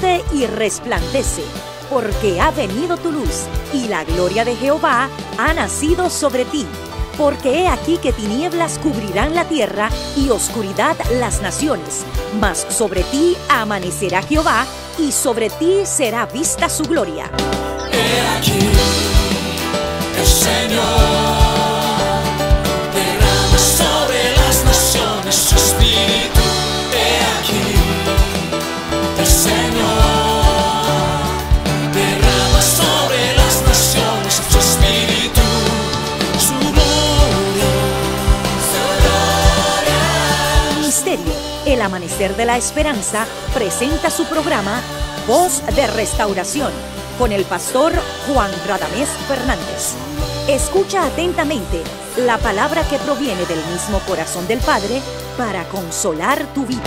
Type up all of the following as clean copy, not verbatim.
levántate y resplandece, porque ha venido tu luz, y la gloria de Jehová ha nacido sobre ti. Porque he aquí que tinieblas cubrirán la tierra, y oscuridad las naciones. Mas sobre ti amanecerá Jehová, y sobre ti será vista su gloria. He aquí, el Señor derrama sobre las naciones su espíritu. He aquí, el Señor derrama sobre las naciones su espíritu, su gloria, su gloria. Ministerio El Amanecer de la Esperanza presenta su programa Voz de Restauración con el pastor Juan Radamés Fernández. Escucha atentamente la palabra que proviene del mismo corazón del Padre para consolar tu vida.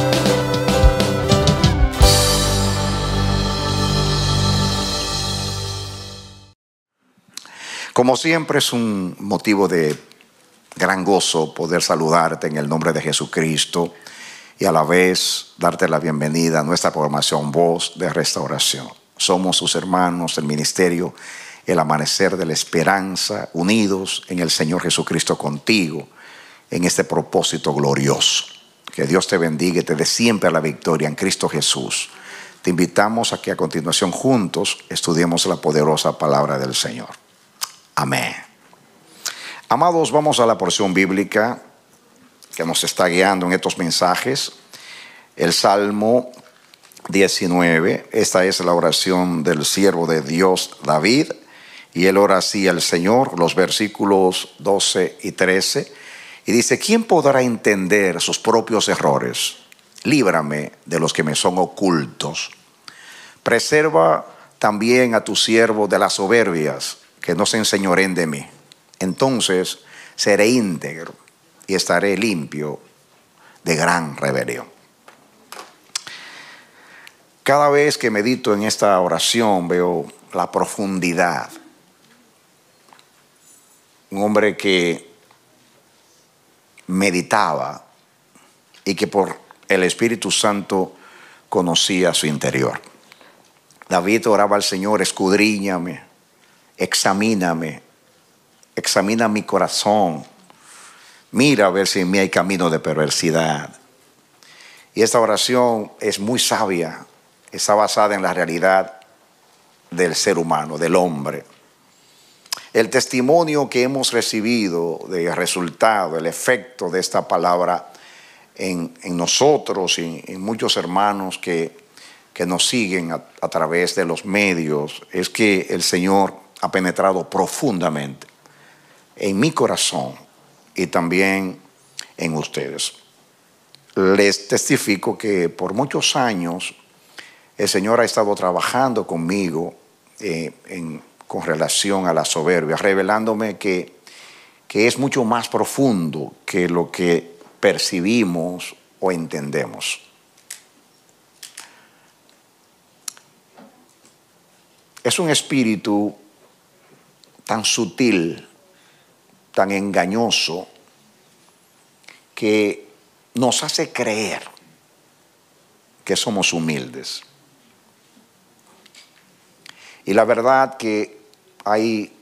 Como siempre, es un motivo de gran gozo poder saludarte en el nombre de Jesucristo y a la vez darte la bienvenida a nuestra programación Voz de Restauración. Somos sus hermanos del ministerio El Amanecer de la Esperanza, unidos en el Señor Jesucristo contigo en este propósito glorioso. Que Dios te bendiga y te dé siempre la victoria en Cristo Jesús. Te invitamos a que a continuación juntos estudiemos la poderosa palabra del Señor. Amén. Amados, vamos a la porción bíblica que nos está guiando en estos mensajes. El Salmo 19. Esta es la oración del siervo de Dios David. Y él ora así al Señor, los versículos 12 y 13. Y dice: ¿quién podrá entender sus propios errores? Líbrame de los que me son ocultos. Preserva también a tu siervo de las soberbias, que no se enseñoreen de mí. Entonces seré íntegro y estaré limpio de gran rebelión. Cada vez que medito en esta oración veo la profundidad. Un hombre que meditaba y que por el Espíritu Santo conocía su interior. David oraba al Señor: escudriñame, examíname, examina mi corazón, mira a ver si en mí hay camino de perversidad. Y esta oración es muy sabia, está basada en la realidad del ser humano, del hombre. El testimonio que hemos recibido del resultado, el efecto de esta palabra en nosotros y en muchos hermanos que nos siguen a través de los medios, es que el Señor ha penetrado profundamente en mi corazón y también en ustedes. Les testifico que por muchos años el Señor ha estado trabajando conmigo con relación a la soberbia, revelándome que es mucho más profundo que lo que percibimos o entendemos. Es un espíritu tan sutil, tan engañoso, que nos hace creer que somos humildes. Y la verdad que hay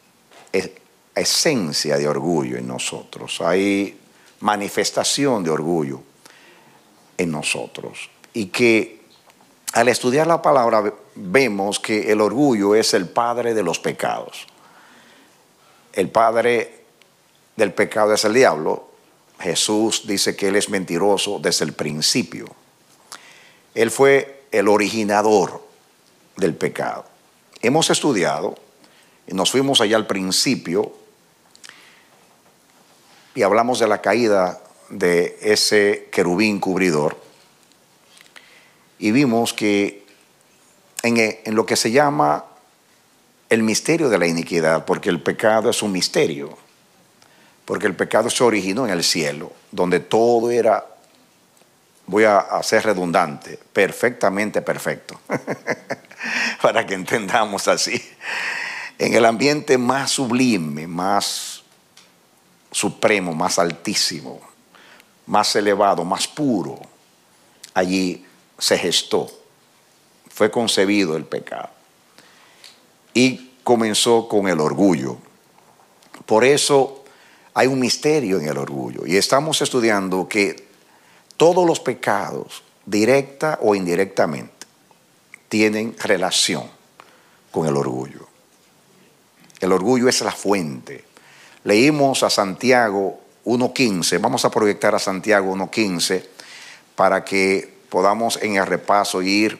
esencia de orgullo en nosotros, hay manifestación de orgullo en nosotros. Y que al estudiar la palabra vemos que el orgullo es el padre de los pecados. El padre del pecado es el diablo. Jesús dice que él es mentiroso desde el principio. Él fue el originador del pecado. Hemos estudiado y nos fuimos allá al principio y hablamos de la caída de ese querubín cubridor y vimos que en lo que se llama el misterio de la iniquidad, porque el pecado es un misterio, porque el pecado se originó en el cielo, donde todo era, voy a ser redundante, perfectamente perfecto, para que entendamos así, en el ambiente más sublime, más supremo, más altísimo, más elevado, más puro, allí se gestó fue concebido el pecado. Y comenzó con el orgullo. Por eso hay un misterio en el orgullo. Y estamos estudiando que todos los pecados, directa o indirectamente, tienen relación con el orgullo. El orgullo es la fuente. Leímos a Santiago 1.15. Vamos a proyectar a Santiago 1.15 para que podamos en el repaso ir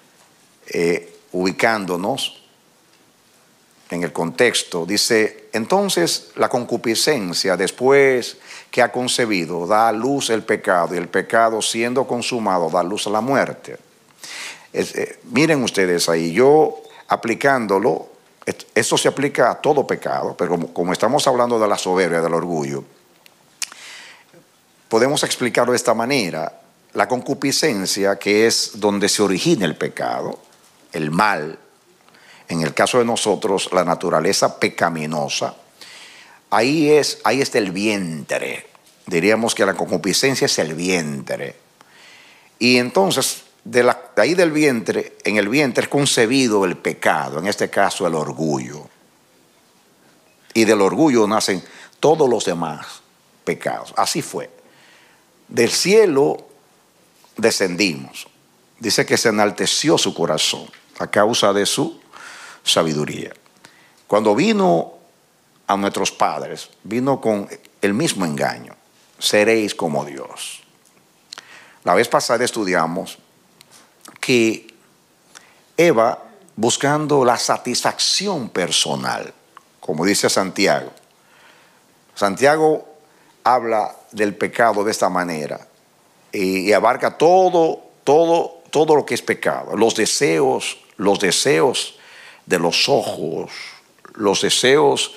ubicándonos en el contexto. Dice: entonces la concupiscencia, después que ha concebido, da a luz el pecado, y el pecado, siendo consumado, da luz a la muerte. Miren ustedes ahí, yo aplicándolo, esto se aplica a todo pecado, pero como estamos hablando de la soberbia, del orgullo, podemos explicarlo de esta manera. La concupiscencia, que es donde se origina el pecado, el mal, en el caso de nosotros, la naturaleza pecaminosa, ahí está el vientre. Diríamos que la concupiscencia es el vientre. Y entonces, de ahí del vientre, en el vientre es concebido el pecado, en este caso el orgullo. Y del orgullo nacen todos los demás pecados. Así fue. Del cielo descendimos. Dice que se enalteció su corazón a causa de su sabiduría. Cuando vino a nuestros padres, vino con el mismo engaño: seréis como Dios. La vez pasada estudiamos que Eva, buscando la satisfacción personal, como dice Santiago. Santiago habla del pecado de esta manera y abarca todo lo que es pecado. Los deseos de los ojos, los deseos,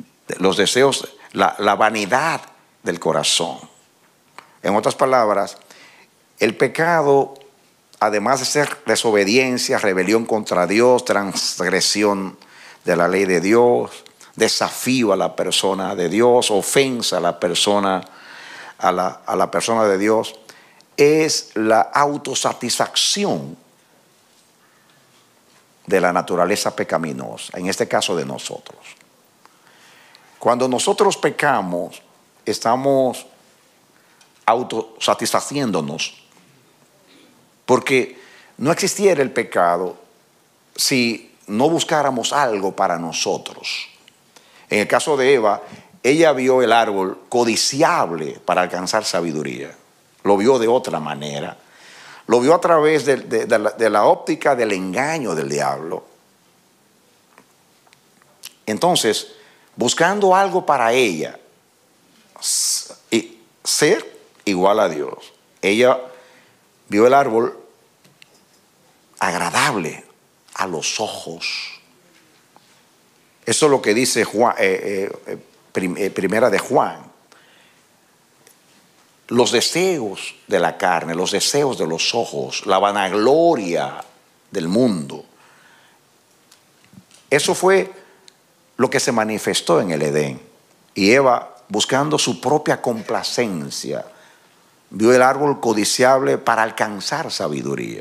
la vanidad del corazón. En otras palabras, el pecado, además de ser desobediencia, rebelión contra Dios, transgresión de la ley de Dios, desafío a la persona de Dios, ofensa a la persona de Dios, es la autosatisfacción de la naturaleza pecaminosa, en este caso de nosotros. Cuando nosotros pecamos, estamos autosatisfaciéndonos, porque no existiera el pecado si no buscáramos algo para nosotros. En el caso de Eva, ella vio el árbol codiciable para alcanzar sabiduría. Lo vio de otra manera. Lo vio a través de la óptica del engaño del diablo. Entonces, buscando algo para ella, y ser igual a Dios, ella vio el árbol agradable a los ojos. Eso es lo que dice Juan, primera de Juan. Los deseos de la carne, los deseos de los ojos, la vanagloria del mundo. Eso fue lo que se manifestó en el Edén. Y Eva, buscando su propia complacencia, vio el árbol codiciable para alcanzar sabiduría.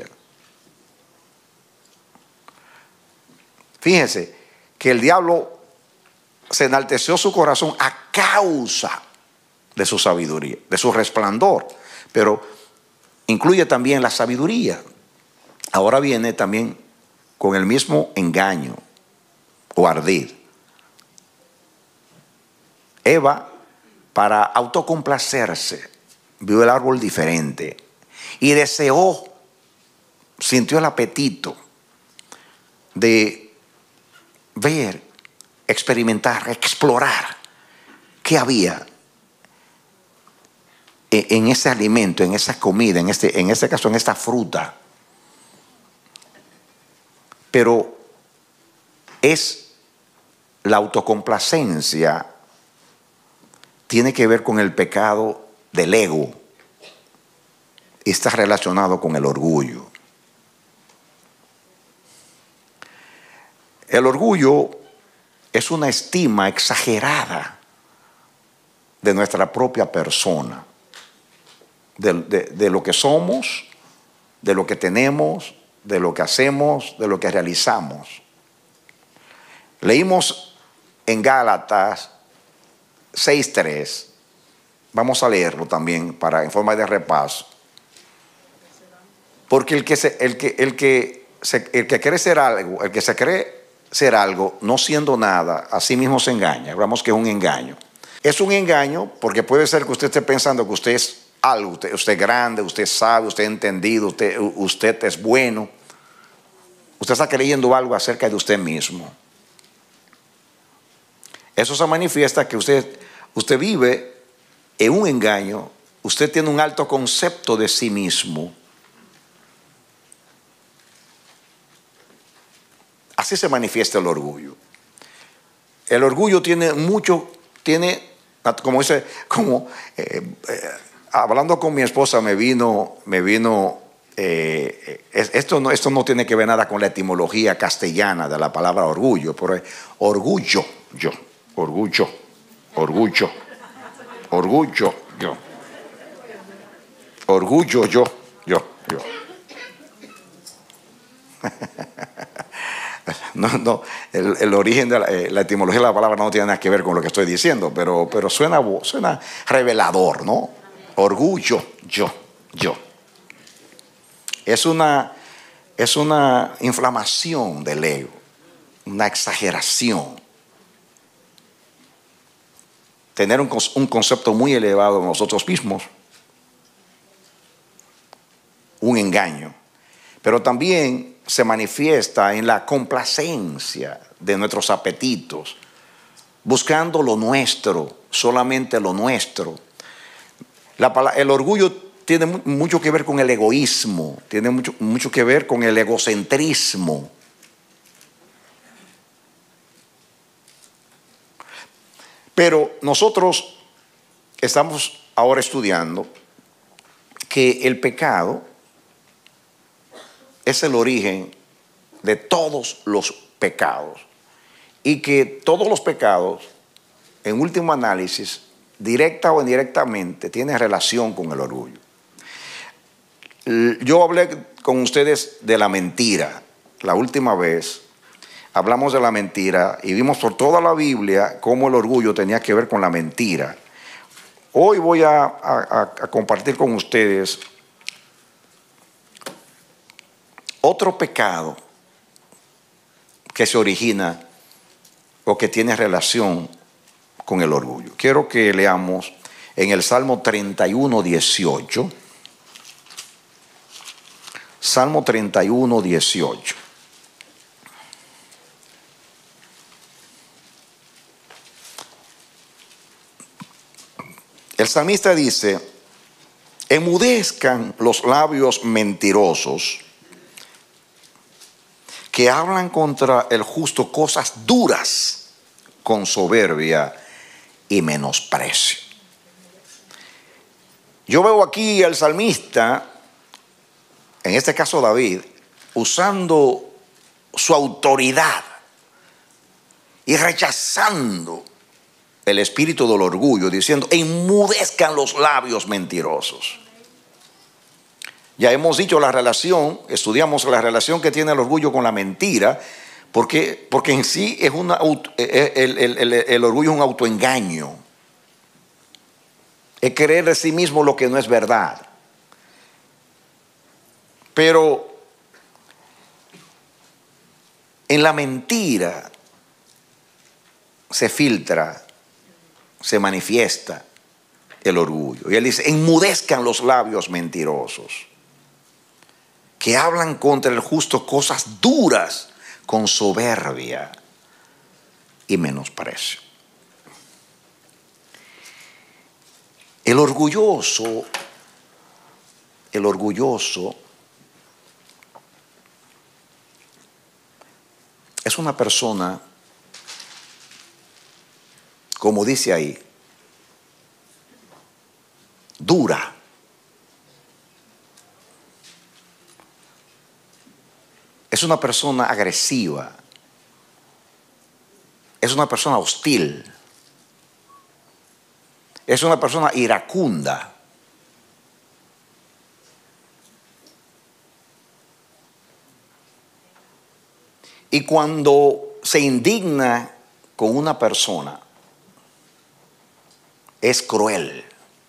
Fíjense que el diablo se enalteció su corazón a causa de su sabiduría, de su resplandor, pero incluye también la sabiduría. Ahora viene también con el mismo engaño o ardid. Eva, para autocomplacerse, vio el árbol diferente y deseó, sintió el apetito de ver, experimentar, explorar qué había en ese alimento, en esa comida, en este caso en esta fruta. Pero es la autocomplacencia, tiene que ver con el pecado del ego y está relacionado con el orgullo. El orgullo es una estima exagerada de nuestra propia persona, de lo que somos, de lo que tenemos, de lo que hacemos, de lo que realizamos. Leímos en Gálatas 6:3. Vamos a leerlo también en forma de repaso. Porque el que cree ser algo, el que se cree ser algo, no siendo nada, a sí mismo se engaña. Hablamos que es un engaño. Es un engaño porque puede ser que usted esté pensando que usted es algo, usted es grande, usted sabe, usted es entendido, usted es bueno. Usted está creyendo algo acerca de usted mismo. Eso se manifiesta que usted vive en un engaño, usted tiene un alto concepto de sí mismo. Así se manifiesta el orgullo. El orgullo hablando con mi esposa esto no tiene que ver nada con la etimología castellana de la palabra orgullo, pero orgullo, yo. No, el origen de la etimología de la palabra no tiene nada que ver con lo que estoy diciendo, pero suena revelador, ¿no? Orgullo, yo. Es una inflamación del ego, una exageración. Tener un concepto muy elevado de nosotros mismos, un engaño, pero también se manifiesta en la complacencia de nuestros apetitos, buscando lo nuestro, solamente lo nuestro. El orgullo tiene mucho que ver con el egoísmo, tiene mucho que ver con el egocentrismo. Pero nosotros estamos ahora estudiando que el pecado es el origen de todos los pecados y que todos los pecados, en último análisis, directa o indirectamente, tienen relación con el orgullo. Yo hablé con ustedes de la mentira. La última vez hablamos de la mentira y vimos por toda la Biblia cómo el orgullo tenía que ver con la mentira. Hoy voy a compartir con ustedes otro pecado que se origina o que tiene relación con el orgullo. Quiero que leamos en el Salmo 31:18. Salmo 31:18. El salmista dice: enmudezcan los labios mentirosos que hablan contra el justo cosas duras con soberbia y menosprecio. Yo veo aquí al salmista, en este caso David, usando su autoridad y rechazando el espíritu del orgullo, diciendo: enmudezcan los labios mentirosos. Ya hemos dicho estudiamos la relación que tiene el orgullo con la mentira, porque en sí es el orgullo es un autoengaño. Es creer de sí mismo lo que no es verdad. Pero en la mentira se filtra, se manifiesta el orgullo. Y él dice: enmudezcan los labios mentirosos que hablan contra el justo cosas duras con soberbia y menosprecio. El orgulloso es una persona, como dice ahí, dura. Es una persona agresiva. Es una persona hostil. Es una persona iracunda. Y cuando se indigna con una persona, es cruel.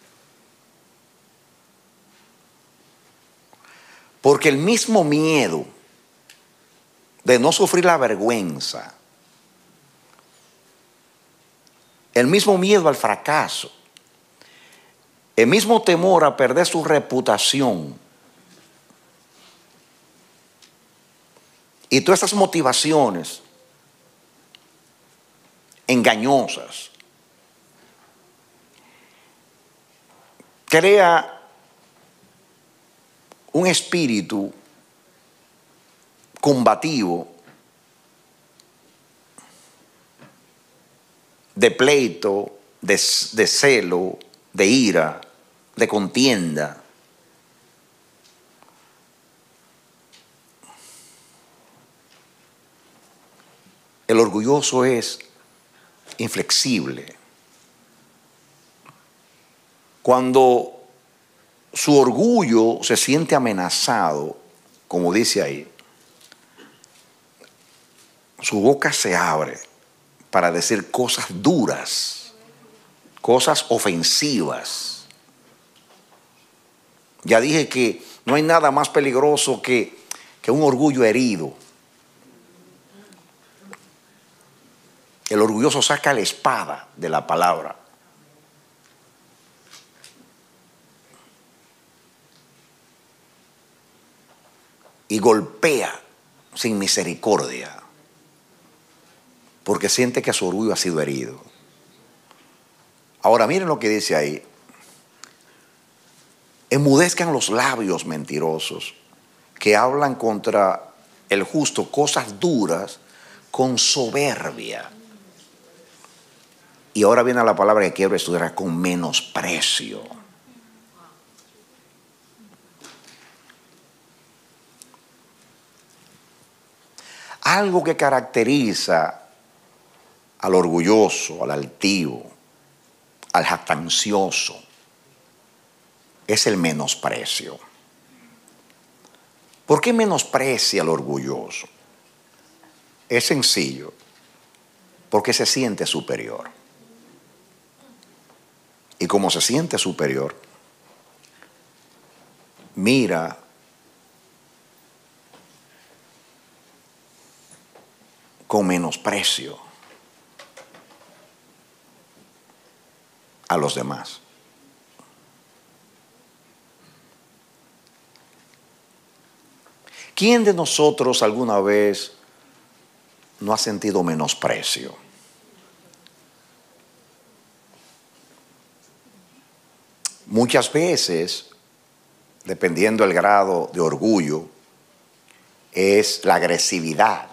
Porque el mismo miedo de no sufrir la vergüenza, el mismo miedo al fracaso, el mismo temor a perder su reputación y todas esas motivaciones engañosas crea un espíritu combativo de pleito, de celo, de ira, de contienda. El orgulloso es inflexible. Cuando su orgullo se siente amenazado, como dice ahí, su boca se abre para decir cosas duras, cosas ofensivas. Ya dije que no hay nada más peligroso que un orgullo herido. El orgulloso saca la espada de la palabra. Y golpea sin misericordia, porque siente que su orgullo ha sido herido. Ahora miren lo que dice ahí. Enmudezcan los labios mentirosos que hablan contra el justo cosas duras con soberbia. Y ahora viene la palabra que quiero estudiar, con menosprecio. Algo que caracteriza al orgulloso, al altivo, al jactancioso, es el menosprecio. ¿Por qué menosprecia al orgulloso? Es sencillo, porque se siente superior. Y como se siente superior, mira con menosprecio a los demás. ¿Quién de nosotros alguna vez no ha sentido menosprecio? Muchas veces, dependiendo del grado de orgullo, es la agresividad.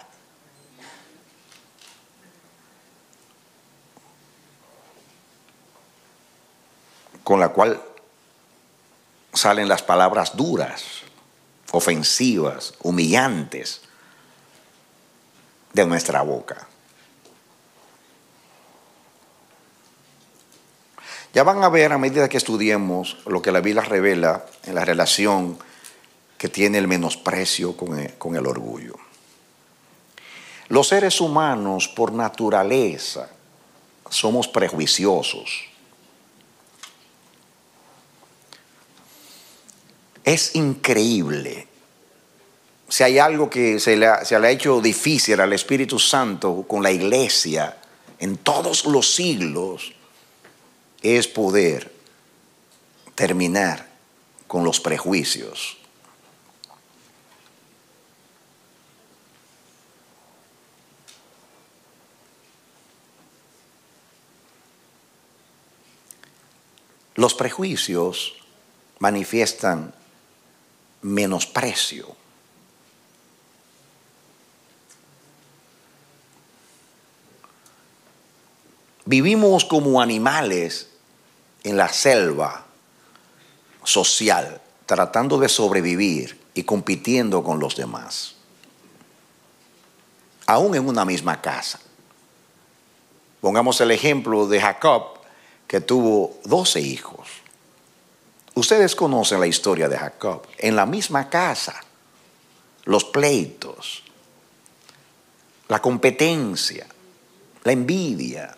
Con la cual salen las palabras duras, ofensivas, humillantes de nuestra boca. Ya van a ver a medida que estudiemos lo que la Biblia revela en la relación que tiene el menosprecio con el orgullo. Los seres humanos por naturaleza somos prejuiciosos. Es increíble. Si hay algo que se le ha hecho difícil al Espíritu Santo con la iglesia en todos los siglos, es poder terminar con los prejuicios. Los prejuicios manifiestan menosprecio. Vivimos como animales en la selva social, tratando de sobrevivir y compitiendo con los demás. Aún en una misma casa. Pongamos el ejemplo de Jacob, que tuvo 12 hijos. Ustedes conocen la historia de Jacob. En la misma casa, los pleitos, la competencia, la envidia.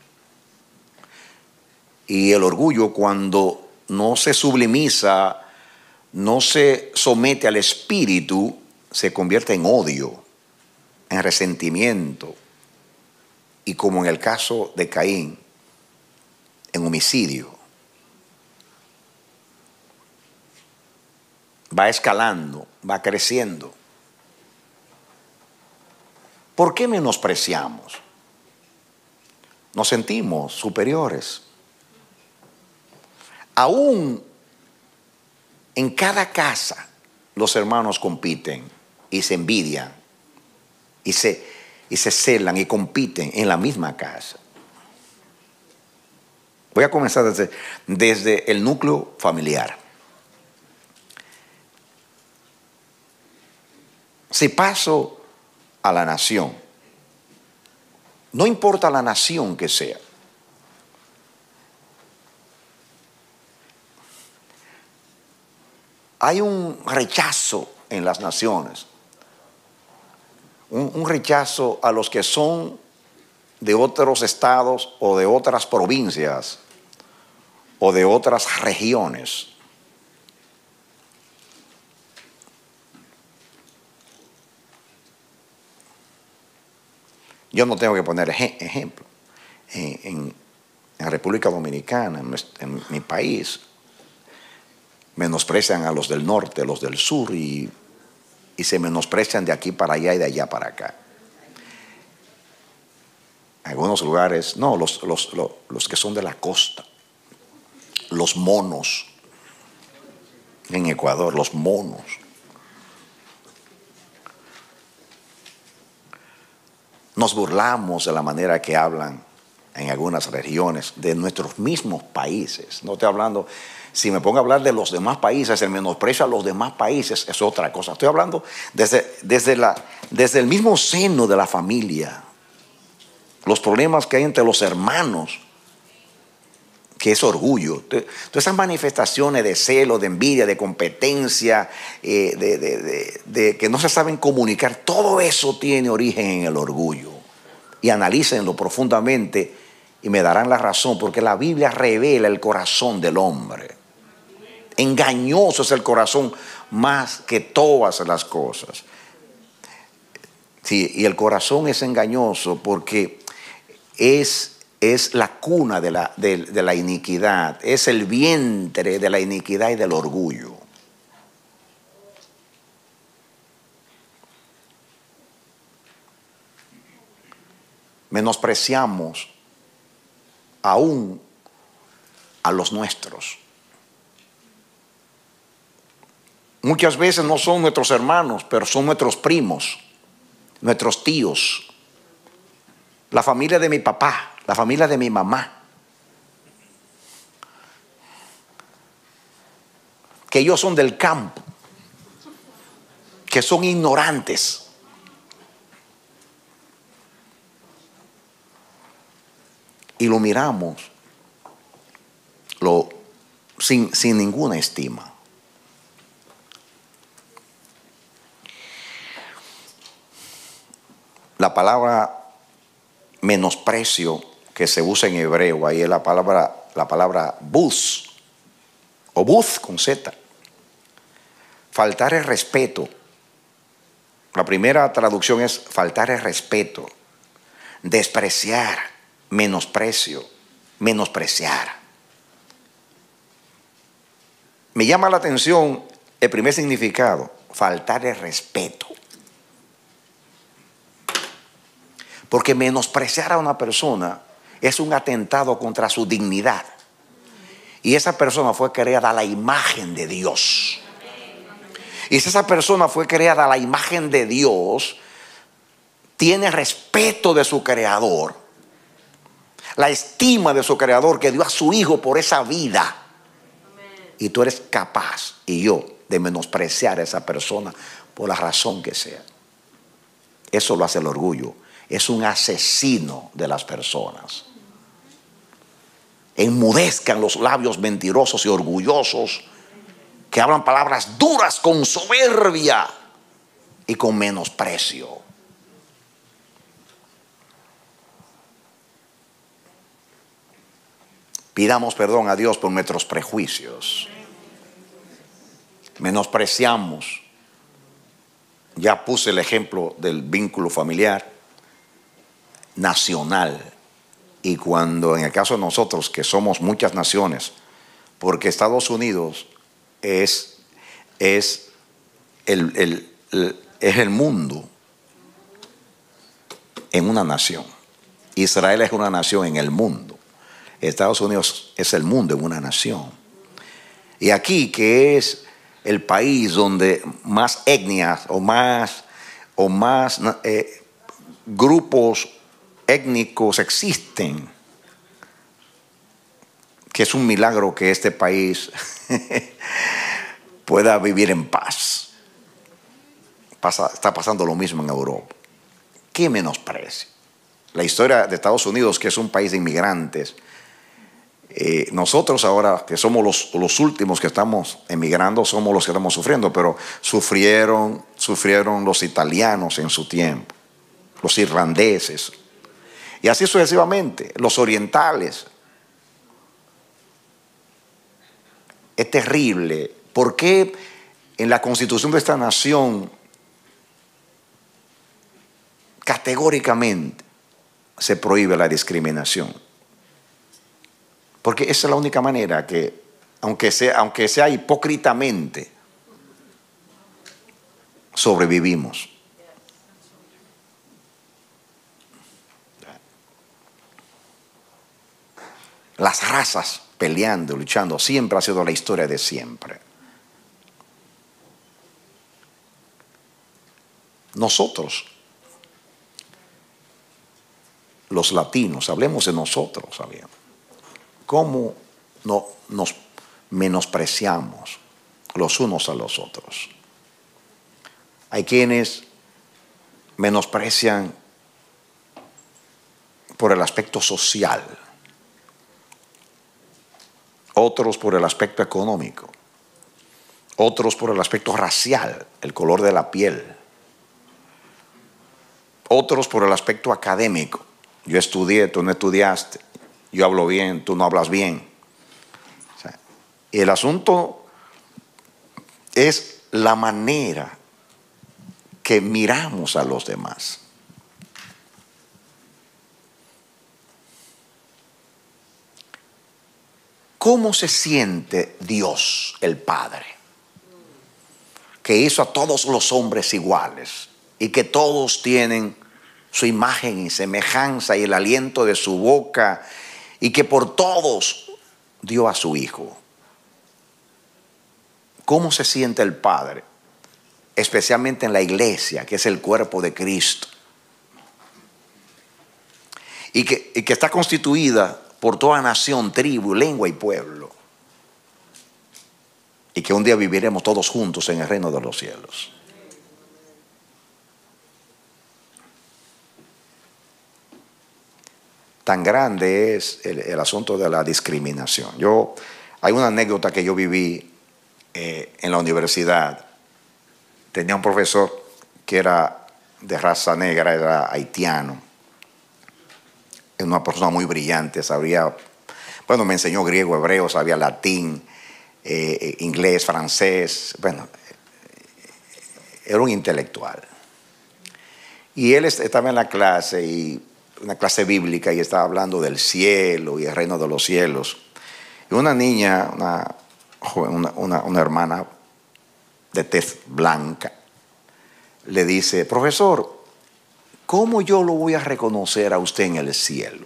Y el orgullo, cuando no se sublimiza, no se somete al espíritu, se convierte en odio, en resentimiento y, como en el caso de Caín, en homicidio. Va escalando, va creciendo. ¿Por qué menospreciamos? Nos sentimos superiores. Aún en cada casa los hermanos compiten y se envidian y se celan y compiten en la misma casa. Voy a comenzar desde el núcleo familiar. Si paso a la nación, no importa la nación que sea, hay un rechazo en las naciones, un rechazo a los que son de otros estados o de otras provincias o de otras regiones. Yo no tengo que poner ejemplo. En República Dominicana, en mi país, menosprecian a los del norte, a los del sur y se menosprecian de aquí para allá y de allá para acá. En algunos lugares, no, los que son de la costa, los monos, en Ecuador, los monos. Nos burlamos de la manera que hablan en algunas regiones de nuestros mismos países. No estoy hablando, si me pongo a hablar de los demás países, el menosprecio a los demás países es otra cosa. Estoy hablando desde el mismo seno de la familia, los problemas que hay entre los hermanos, que es orgullo. Todas esas manifestaciones de celo, de envidia, de competencia, de que no se saben comunicar, todo eso tiene origen en el orgullo. Y analícenlo profundamente y me darán la razón, porque la Biblia revela el corazón del hombre. Engañoso es el corazón más que todas las cosas. Sí, y el corazón es engañoso porque es la cuna de la iniquidad, es el vientre de la iniquidad y del orgullo. Menospreciamos aún a los nuestros. Muchas veces no son nuestros hermanos, pero son nuestros primos, nuestros tíos, la familia de mi papá, la familia de mi mamá. Que ellos son del campo, que son ignorantes. Y lo miramos sin ninguna estima. La palabra menosprecio que se usa en hebreo, ahí es la palabra buz, o buz con Z. Faltar el respeto. La primera traducción es faltar el respeto, despreciar, menosprecio, menospreciar. Me llama la atención el primer significado, faltar el respeto. Porque menospreciar a una persona es un atentado contra su dignidad. Y esa persona fue creada a la imagen de Dios. Y si esa persona fue creada a la imagen de Dios, tiene respeto de su creador, la estima de su creador que dio a su hijo por esa vida. Y tú eres capaz, y yo, de menospreciar a esa persona por la razón que sea. Eso lo hace el orgullo. Es un asesino de las personas. Enmudezcan los labios mentirosos y orgullosos que hablan palabras duras con soberbia y con menosprecio. Pidamos perdón a Dios por nuestros prejuicios. Menospreciamos. Ya puse el ejemplo del vínculo familiar, nacional. Y cuando en el caso de nosotros, que somos muchas naciones, porque Estados Unidos es el mundo en una nación. Israel es una nación en el mundo. Estados Unidos es el mundo en una nación. Y aquí, que es el país donde más etnias o más grupos étnicos existen, que es un milagro que este país pueda vivir en paz. Está pasando lo mismo en Europa. ¿Qué menosprecio? La historia de Estados Unidos, que es un país de inmigrantes, nosotros ahora que somos los últimos que estamos emigrando, somos los que estamos sufriendo, pero sufrieron los italianos en su tiempo, los irlandeses, y así sucesivamente, los orientales. Es terrible. ¿Por qué en la constitución de esta nación categóricamente se prohíbe la discriminación? Porque esa es la única manera que, aunque sea hipócritamente, sobrevivimos. Las razas peleando, luchando, siempre ha sido la historia de siempre. Nosotros, los latinos, hablemos de nosotros, ¿sabían? ¿Cómo nos menospreciamos los unos a los otros? Hay quienes menosprecian por el aspecto social, otros por el aspecto económico, otros por el aspecto racial, el color de la piel, otros por el aspecto académico. Yo estudié, tú no estudiaste. Yo hablo bien, tú no hablas bien. O sea, el asunto es la manera que miramos a los demás. ¿Cómo se siente Dios, el Padre, que hizo a todos los hombres iguales y que todos tienen su imagen y semejanza y el aliento de su boca, y que por todos dio a su Hijo? ¿Cómo se siente el Padre? Especialmente en la iglesia, que es el cuerpo de Cristo, y que está constituida por toda nación, tribu, lengua y pueblo, y que un día viviremos todos juntos en el reino de los cielos. Tan grande es el asunto de la discriminación. Hay una anécdota que yo viví en la universidad. Tenía un profesor que era de raza negra, era haitiano. Era una persona muy brillante, me enseñó griego, hebreo, sabía latín, inglés, francés. Era un intelectual. Y él estaba en la clase, una clase bíblica, y estaba hablando del cielo y el reino de los cielos. Y una niña, una hermana de tez blanca, le dice: profesor, ¿cómo yo lo voy a reconocer a usted en el cielo?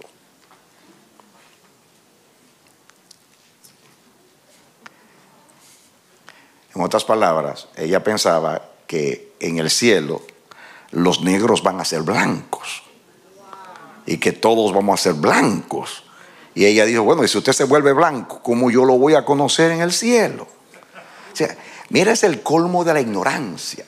En otras palabras, ella pensaba que en el cielo los negros van a ser blancos y que todos vamos a ser blancos. Y ella dijo: bueno, y si usted se vuelve blanco, ¿cómo yo lo voy a conocer en el cielo? O sea, mira, es el colmo de la ignorancia.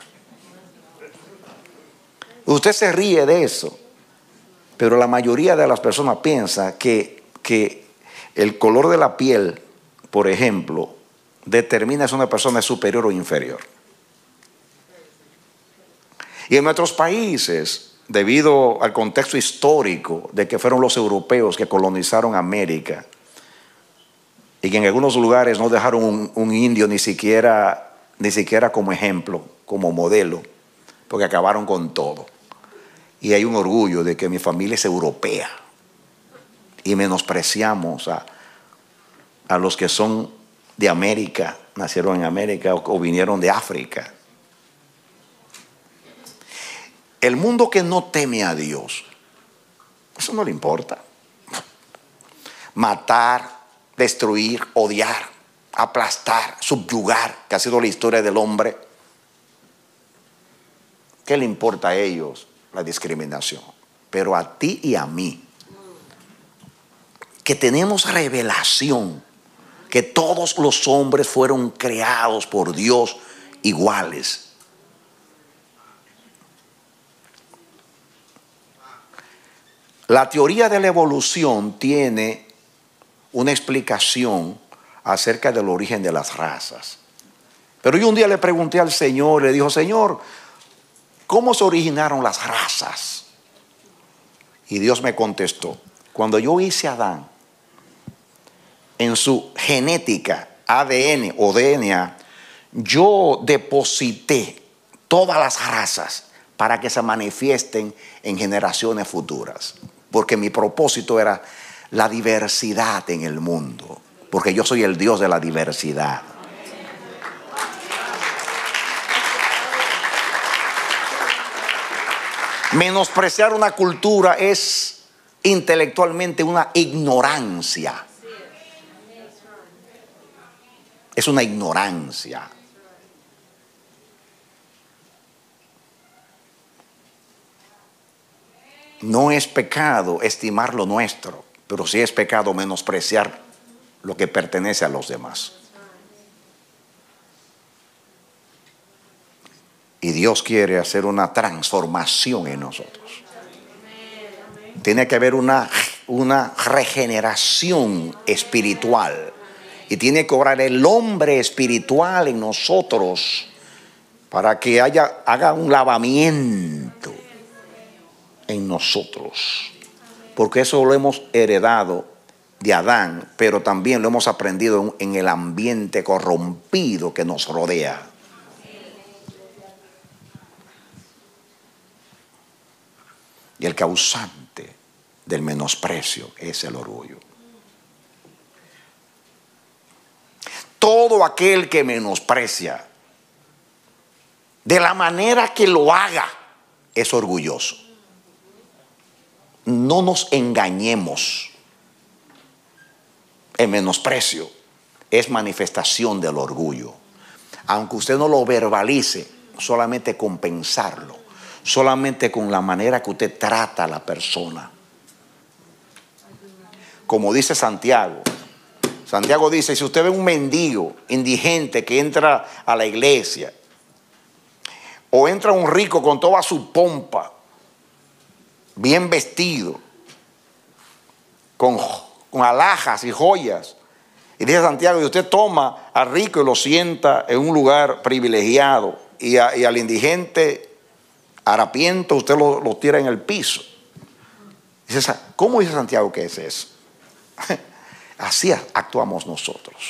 Usted se ríe de eso, pero la mayoría de las personas piensa que el color de la piel, por ejemplo, determina si una persona es superior o inferior. Y en nuestros países, debido al contexto histórico de que fueron los europeos que colonizaron América, y que en algunos lugares no dejaron un indio ni siquiera como ejemplo, como modelo, porque acabaron con todo. Y hay un orgullo de que mi familia es europea y menospreciamos a los que son de América, nacieron en América o vinieron de África. El mundo que no teme a Dios, eso no le importa. Matar, destruir, odiar, aplastar, subyugar, que ha sido la historia del hombre. ¿Qué le importa a ellos la discriminación? Pero a ti y a mí, que tenemos revelación, que todos los hombres fueron creados por Dios iguales. La teoría de la evolución tiene una explicación acerca del origen de las razas. Pero yo un día le pregunté al Señor, le dijo: Señor, ¿cómo se originaron las razas? Y Dios me contestó: cuando yo hice a Adán, en su genética, ADN o DNA, yo deposité todas las razas para que se manifiesten en generaciones futuras. Porque mi propósito era la diversidad en el mundo. Porque yo soy el Dios de la diversidad. Menospreciar una cultura es intelectualmente una ignorancia. Es una ignorancia. No es pecado estimar lo nuestro, pero sí es pecado menospreciar lo que pertenece a los demás. Y Dios quiere hacer una transformación en nosotros. Tiene que haber una regeneración espiritual. Y tiene que obrar el hombre espiritual en nosotros para que haga un lavamiento en nosotros. Porque eso lo hemos heredado de Adán, pero también lo hemos aprendido en el ambiente corrompido que nos rodea. Y el causante del menosprecio es el orgullo. Todo aquel que menosprecia, de la manera que lo haga, es orgulloso. No nos engañemos. El menosprecio es manifestación del orgullo. Aunque usted no lo verbalice, solamente con pensarlo, solamente con la manera que usted trata a la persona. Como dice Santiago. Santiago dice: si usted ve un mendigo indigente que entra a la iglesia, o entra un rico con toda su pompa, bien vestido, con alhajas y joyas, y dice Santiago, y usted toma al rico y lo sienta en un lugar privilegiado, y al indigente harapiento usted lo tira en el piso. Dice, ¿cómo dice Santiago que es eso? Así actuamos nosotros.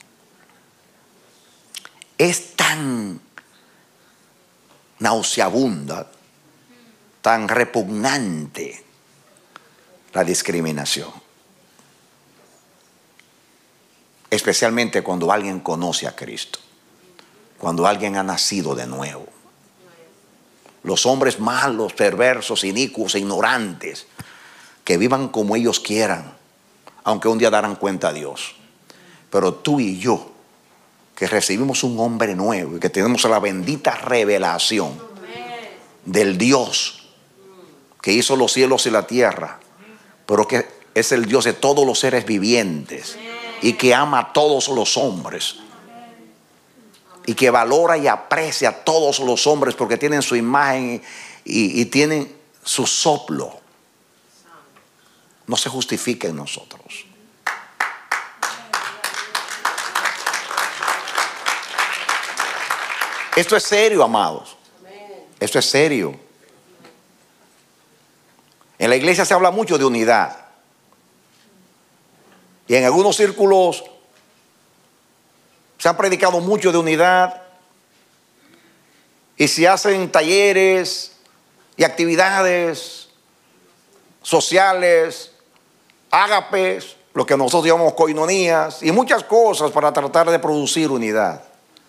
Es tan nauseabunda, tan repugnante la discriminación. Especialmente cuando alguien conoce a Cristo, cuando alguien ha nacido de nuevo. Los hombres malos, perversos, inicuos e ignorantes, que vivan como ellos quieran, aunque un día darán cuenta a Dios. Pero tú y yo, que recibimos un hombre nuevo y que tenemos la bendita revelación del Dios que hizo los cielos y la tierra, pero que es el Dios de todos los seres vivientes y que ama a todos los hombres y que valora y aprecia a todos los hombres porque tienen su imagen y tienen su soplo. No se justifica en nosotros. Esto es serio, amados. Esto es serio. En la iglesia se habla mucho de unidad. Y en algunos círculos Se han predicado mucho de unidad y se hacen talleres y actividades sociales, ágapes, lo que nosotros llamamos coinonías y muchas cosas para tratar de producir unidad.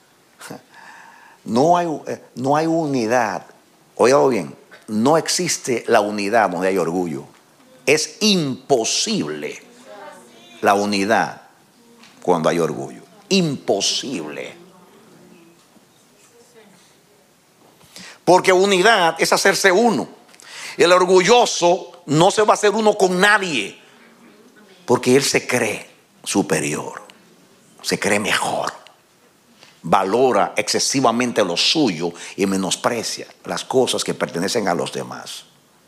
No hay unidad. Óigalo bien, no existe la unidad donde hay orgullo. Es imposible la unidad cuando hay orgullo. Imposible. Porque unidad es hacerse uno. El orgulloso no se va a hacer uno con nadie. Porque él se cree superior. Se cree mejor. Valora excesivamente lo suyo y menosprecia las cosas que pertenecen a los demás.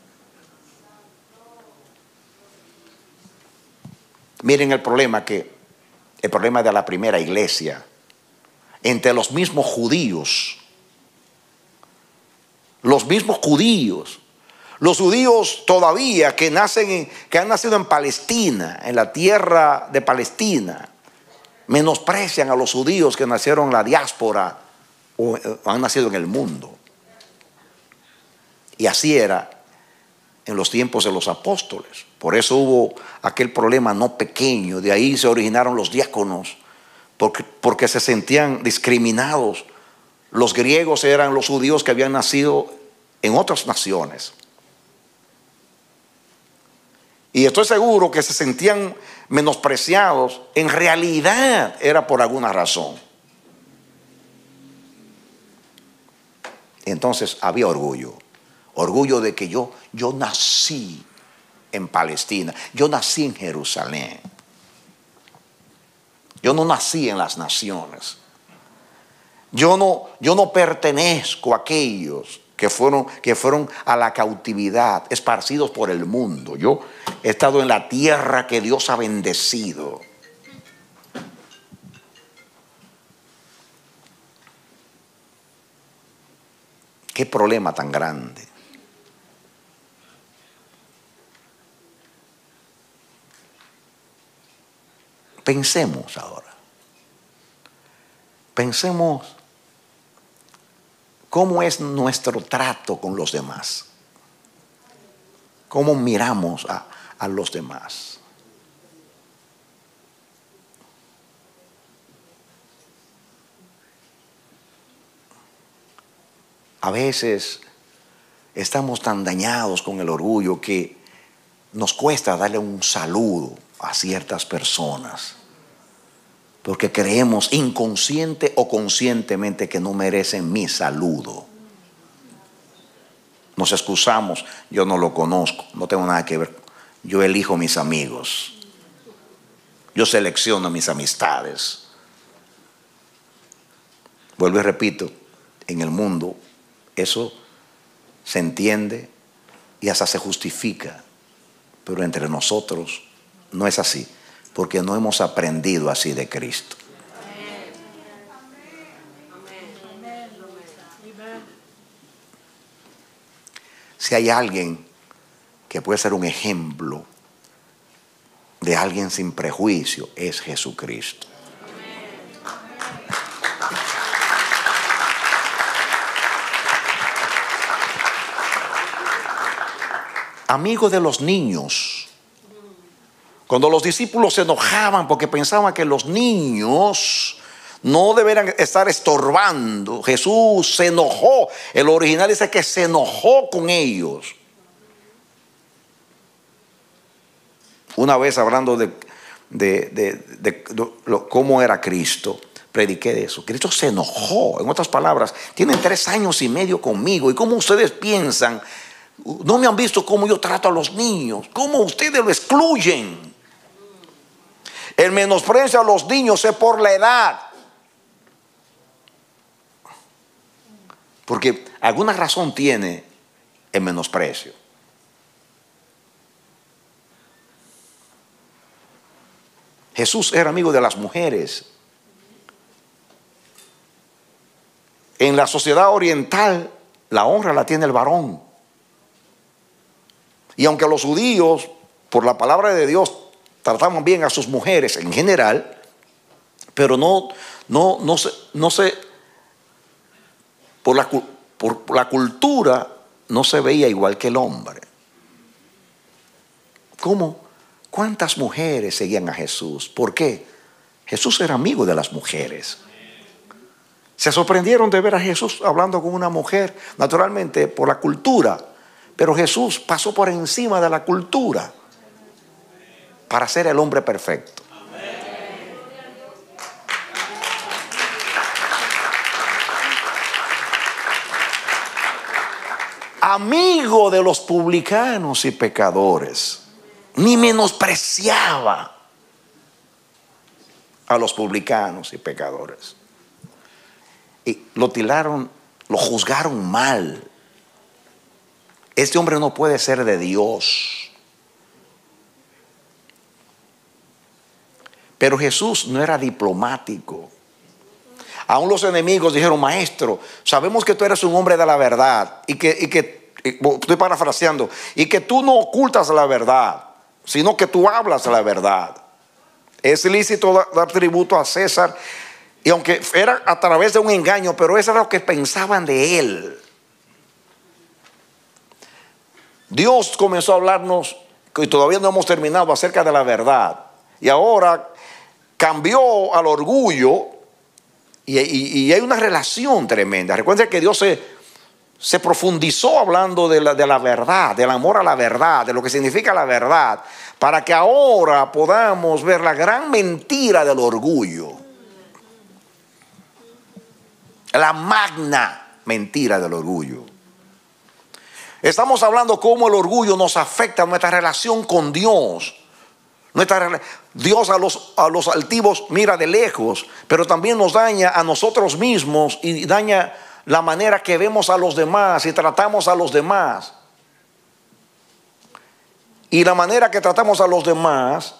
Miren el problema de la primera iglesia entre los mismos judíos. Los judíos todavía que han nacido en Palestina, en la tierra de Palestina, menosprecian a los judíos que nacieron en la diáspora o han nacido en el mundo. Y así era en los tiempos de los apóstoles. Por eso hubo aquel problema no pequeño. De ahí se originaron los diáconos, porque se sentían discriminados. Los griegos eran los judíos que habían nacido en otras naciones. Y estoy seguro que se sentían menospreciados. En realidad era por alguna razón. Entonces había orgullo. Orgullo de que yo nací en Palestina. Yo nací en Jerusalén. Yo no nací en las naciones. Yo no pertenezco a aquellos que fueron a la cautividad, esparcidos por el mundo. Yo he estado en la tierra que Dios ha bendecido. Qué problema tan grande. Pensemos ahora. Pensemos cómo es nuestro trato con los demás. Cómo miramos a los demás. A veces estamos tan dañados con el orgullo que nos cuesta darle un saludo a ciertas personas, porque creemos inconsciente o conscientemente que no merecen mi saludo. Nos excusamos, yo no lo conozco, no tengo nada que ver. Yo elijo mis amigos, yo selecciono mis amistades. Vuelvo y repito, en el mundo eso se entiende y hasta se justifica, pero entre nosotros no es así, porque no hemos aprendido así de Cristo. Si hay alguien que puede ser un ejemplo de alguien sin prejuicio, es Jesucristo. Amigo de los niños. Cuando los discípulos se enojaban porque pensaban que los niños no deberían estar estorbando, Jesús se enojó. El original dice que se enojó con ellos. Una vez hablando de cómo era Cristo, prediqué de eso. Cristo se enojó. En otras palabras, tienen 3 años y medio conmigo. ¿Y cómo ustedes piensan? No me han visto cómo yo trato a los niños. ¿Cómo ustedes lo excluyen? El menosprecio a los niños es por la edad. Porque alguna razón tiene el menosprecio. Jesús era amigo de las mujeres. En la sociedad oriental, la honra la tiene el varón. Y aunque los judíos, por la palabra de Dios, trataban bien a sus mujeres en general, Pero no se por la cultura no se veía igual que el hombre. ¿Cómo? ¿Cuántas mujeres seguían a Jesús? ¿Por qué? Jesús era amigo de las mujeres. Se sorprendieron de ver a Jesús hablando con una mujer, naturalmente por la cultura, pero Jesús pasó por encima de la cultura para ser el hombre perfecto. Amigo de los publicanos y pecadores, ni menospreciaba a los publicanos y pecadores. Y lo tildaron, lo juzgaron mal. Este hombre no puede ser de Dios. Pero Jesús no era diplomático. Aún los enemigos dijeron: maestro, sabemos que tú eres un hombre de la verdad y que estoy parafraseando, y que tú no ocultas la verdad, sino que tú hablas la verdad. Es lícito dar tributo a César, y aunque era a través de un engaño, pero eso era lo que pensaban de él. Dios comenzó a hablarnos, y todavía no hemos terminado, acerca de la verdad. Y ahora cambió al orgullo, y hay una relación tremenda. Recuerden que Dios se profundizó hablando de la verdad, del amor a la verdad, de lo que significa la verdad, para que ahora podamos ver la gran mentira del orgullo. La magna mentira del orgullo. Estamos hablando cómo el orgullo nos afecta a nuestra relación con Dios. Dios a los altivos mira de lejos, pero también nos daña a nosotros mismos y daña la manera que vemos a los demás y tratamos a los demás. Y la manera que tratamos a los demás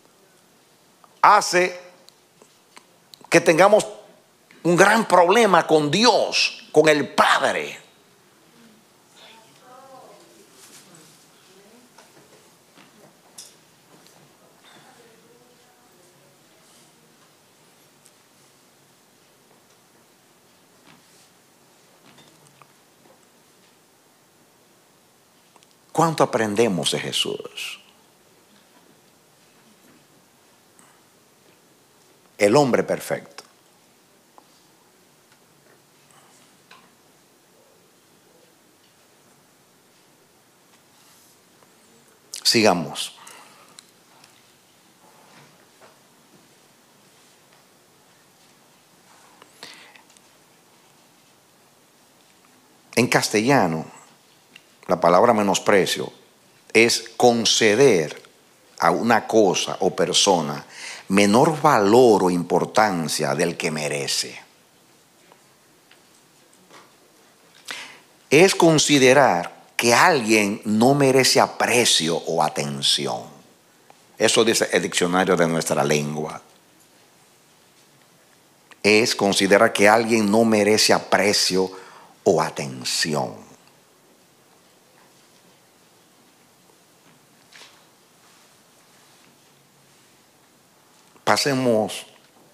hace que tengamos un gran problema con Dios, con el Padre. ¿Cuánto aprendemos de Jesús? El hombre perfecto. Sigamos. En castellano, la palabra menosprecio es conceder a una cosa o persona menor valor o importancia del que merece. Es considerar que alguien no merece aprecio o atención. Eso dice el diccionario de nuestra lengua. Es considerar que alguien no merece aprecio o atención. Pasemos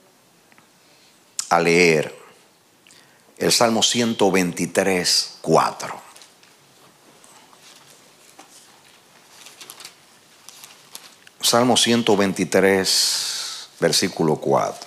a leer el Salmo 123, 4. Salmo 123, versículo 4.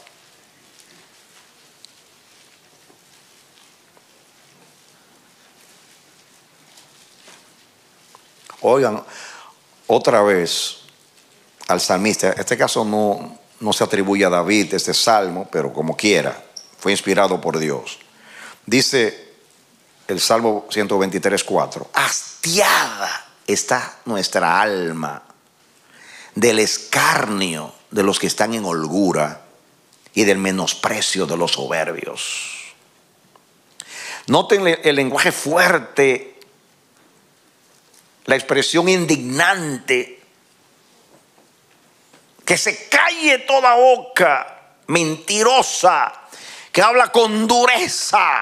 Oigan, otra vez al salmista, en este caso no se atribuye a David este salmo, pero como quiera, fue inspirado por Dios. Dice el Salmo 123, 4: hastiada está nuestra alma del escarnio de los que están en holgura y del menosprecio de los soberbios. Noten el lenguaje fuerte, la expresión indignante. Que se calle toda boca mentirosa que habla con dureza.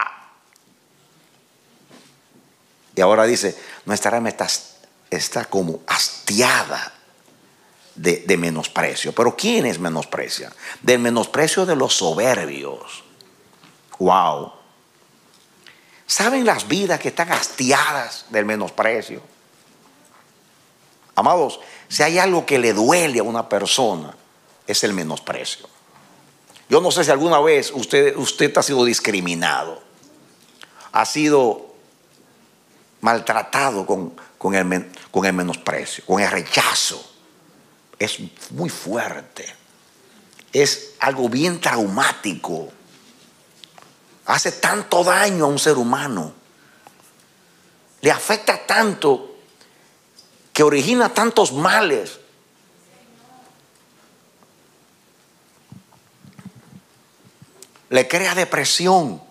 Y ahora dice: nuestra alma está como hastiada de menosprecio. Pero ¿quiénes menosprecian? Del menosprecio de los soberbios. Wow. ¿Saben las vidas que están hastiadas del menosprecio? Amados, si hay algo que le duele a una persona, es el menosprecio. Yo no sé si alguna vez usted ha sido discriminado, ha sido maltratado con el menosprecio, con el rechazo. Es muy fuerte. Es algo bien traumático. Hace tanto daño a un ser humano. Le afecta tanto que origina tantos males. Le crea depresión,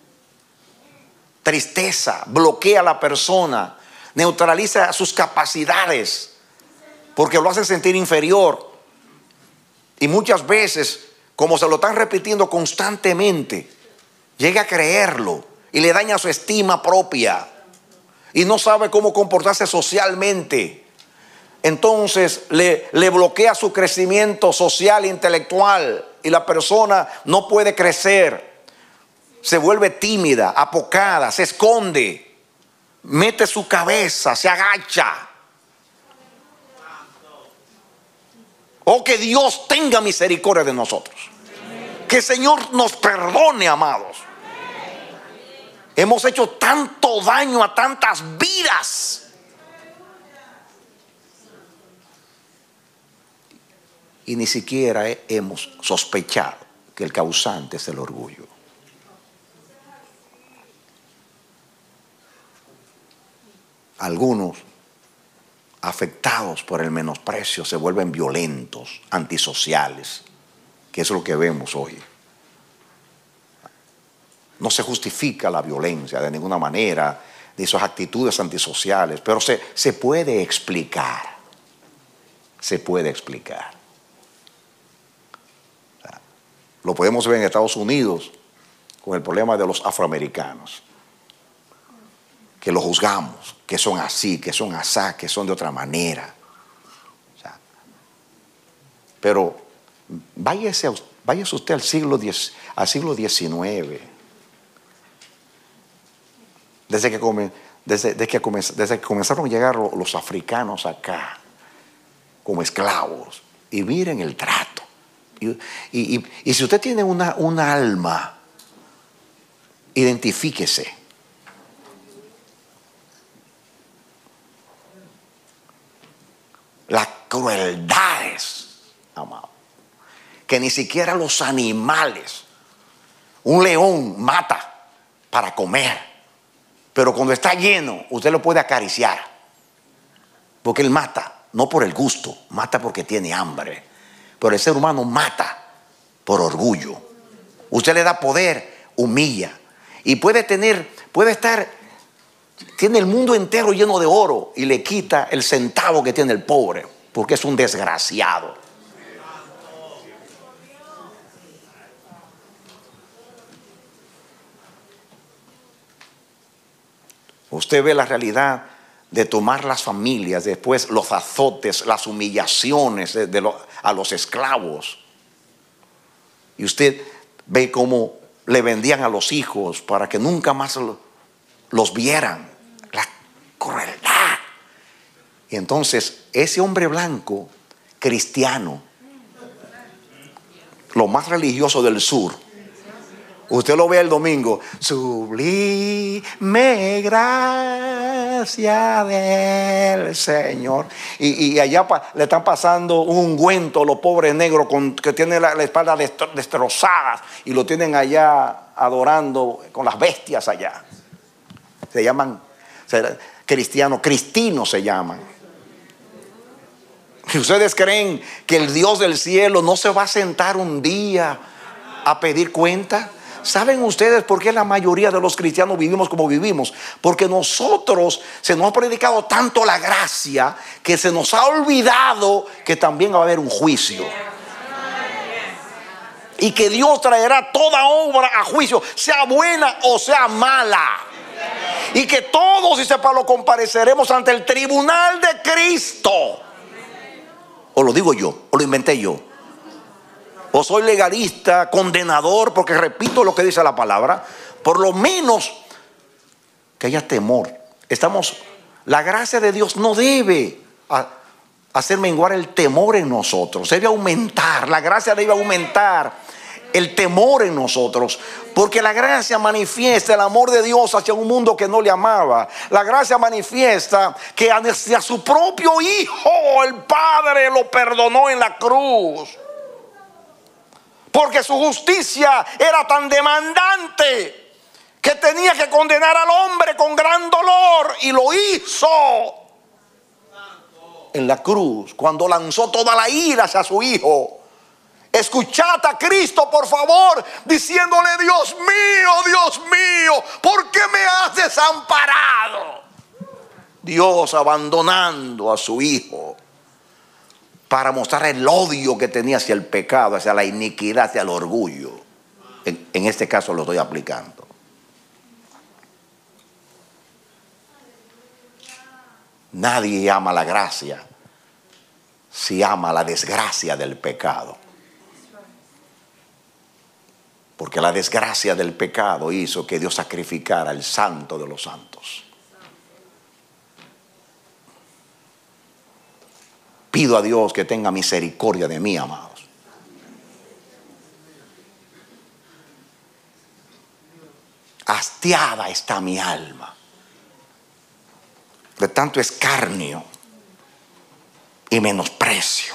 tristeza, bloquea a la persona, neutraliza sus capacidades, porque lo hace sentir inferior. Y muchas veces, como se lo están repitiendo constantemente, llega a creerlo y le daña su estima propia y no sabe cómo comportarse socialmente. Entonces le bloquea su crecimiento social e intelectual y la persona no puede crecer. Se vuelve tímida, apocada, se esconde, mete su cabeza, se agacha. Oh, que Dios tenga misericordia de nosotros. Que el Señor nos perdone, amados. Hemos hecho tanto daño a tantas vidas. Y ni siquiera hemos sospechado que el causante es el orgullo. Algunos, afectados por el menosprecio, se vuelven violentos, antisociales, que es lo que vemos hoy. No se justifica la violencia de ninguna manera, ni sus actitudes antisociales, pero se puede explicar. Se puede explicar. Lo podemos ver en Estados Unidos con el problema de los afroamericanos, que los juzgamos, que son así, que son asá, que son de otra manera. Pero váyase usted al siglo XIX. Desde que comenzaron a llegar los africanos acá como esclavos, y miren el trato. Y si usted tiene una alma, identifíquese. Las crueldades, amado, que ni siquiera los animales. Un león mata para comer, pero cuando está lleno usted lo puede acariciar, porque él mata no por el gusto, mata porque tiene hambre. Pero el ser humano mata por orgullo. Usted le da poder, humilla. Y tiene el mundo entero lleno de oro y le quita el centavo que tiene el pobre, porque es un desgraciado. Usted ve la realidad de tomar las familias, después los azotes, las humillaciones a los esclavos. Y usted ve cómo le vendían a los hijos para que nunca más los vieran. La crueldad. Y entonces ese hombre blanco, cristiano, lo más religioso del sur, usted lo ve el domingo, sublime gracia del Señor. Y allá le están pasando un ungüento a los pobres negros que tienen la espalda destrozada y lo tienen allá adorando con las bestias allá. Se llaman cristinos se llaman. ¿Y ustedes creen que el Dios del cielo no se va a sentar un día a pedir cuenta? ¿Saben ustedes por qué la mayoría de los cristianos vivimos como vivimos? Porque nosotros se nos ha predicado tanto la gracia que se nos ha olvidado que también va a haber un juicio. Y que Dios traerá toda obra a juicio, sea buena o sea mala. Y que todos, dice Pablo, compareceremos ante el tribunal de Cristo. ¿O lo digo yo? ¿O lo inventé yo? ¿O soy legalista, condenador, porque repito lo que dice la palabra? Por lo menos que haya temor. La gracia de Dios no debe hacer menguar el temor en nosotros. Debe aumentar, la gracia debe aumentar el temor en nosotros. Porque la gracia manifiesta el amor de Dios hacia un mundo que no le amaba. La gracia manifiesta que hacia su propio Hijo el Padre lo perdonó en la cruz. Porque su justicia era tan demandante que tenía que condenar al hombre con gran dolor, y lo hizo en la cruz, cuando lanzó toda la ira hacia su Hijo. Escuchad a Cristo, por favor, diciéndole: Dios mío, ¿por qué me has desamparado? Dios abandonando a su Hijo para mostrar el odio que tenía hacia el pecado, hacia la iniquidad, hacia el orgullo. En este caso lo estoy aplicando. Nadie ama la gracia si ama la desgracia del pecado. Porque la desgracia del pecado hizo que Dios sacrificara al Santo de los santos. Pido a Dios que tenga misericordia de mí, amados. Hastiada está mi alma de tanto escarnio y menosprecio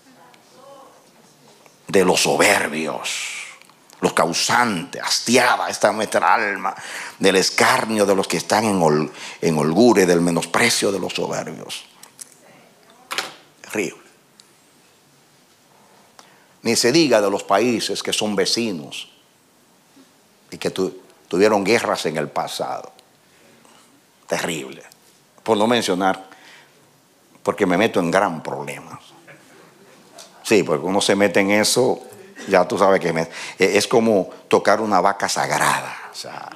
de los soberbios, los causantes. Hastiada está nuestra alma del escarnio de los que están en holgura y del menosprecio de los soberbios. Terrible. Ni se diga de los países que son vecinos y que tuvieron guerras en el pasado. Terrible. Por no mencionar, porque me meto en gran problema. Sí, porque uno se mete en eso, ya tú sabes que es como tocar una vaca sagrada. O sea,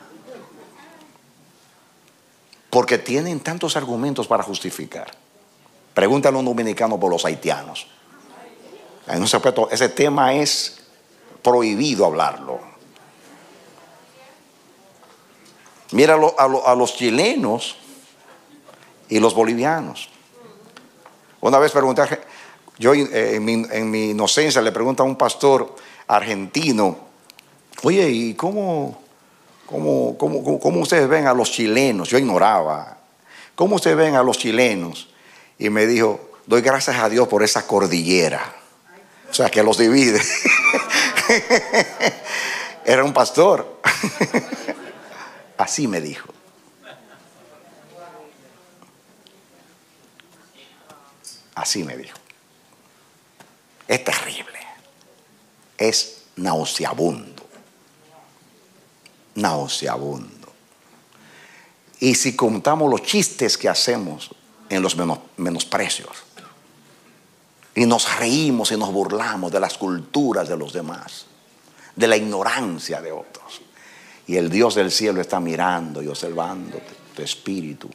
porque tienen tantos argumentos para justificar. Pregúntale a un dominicano por los haitianos. En ese aspecto, ese tema es prohibido hablarlo. Míralo a los chilenos y los bolivianos. Una vez pregunté, yo en mi inocencia le pregunto a un pastor argentino: oye, ¿y cómo ustedes ven a los chilenos? Yo ignoraba. ¿Cómo ustedes ven a los chilenos? Y me dijo: doy gracias a Dios por esa cordillera. O sea, que los divide. Era un pastor. Así me dijo. Así me dijo. Es terrible. Es nauseabundo. Nauseabundo. Y si contamos los chistes que hacemos en los menosprecios, y nos reímos y nos burlamos de las culturas de los demás, de la ignorancia de otros, y el Dios del cielo está mirando y observando tu espíritu.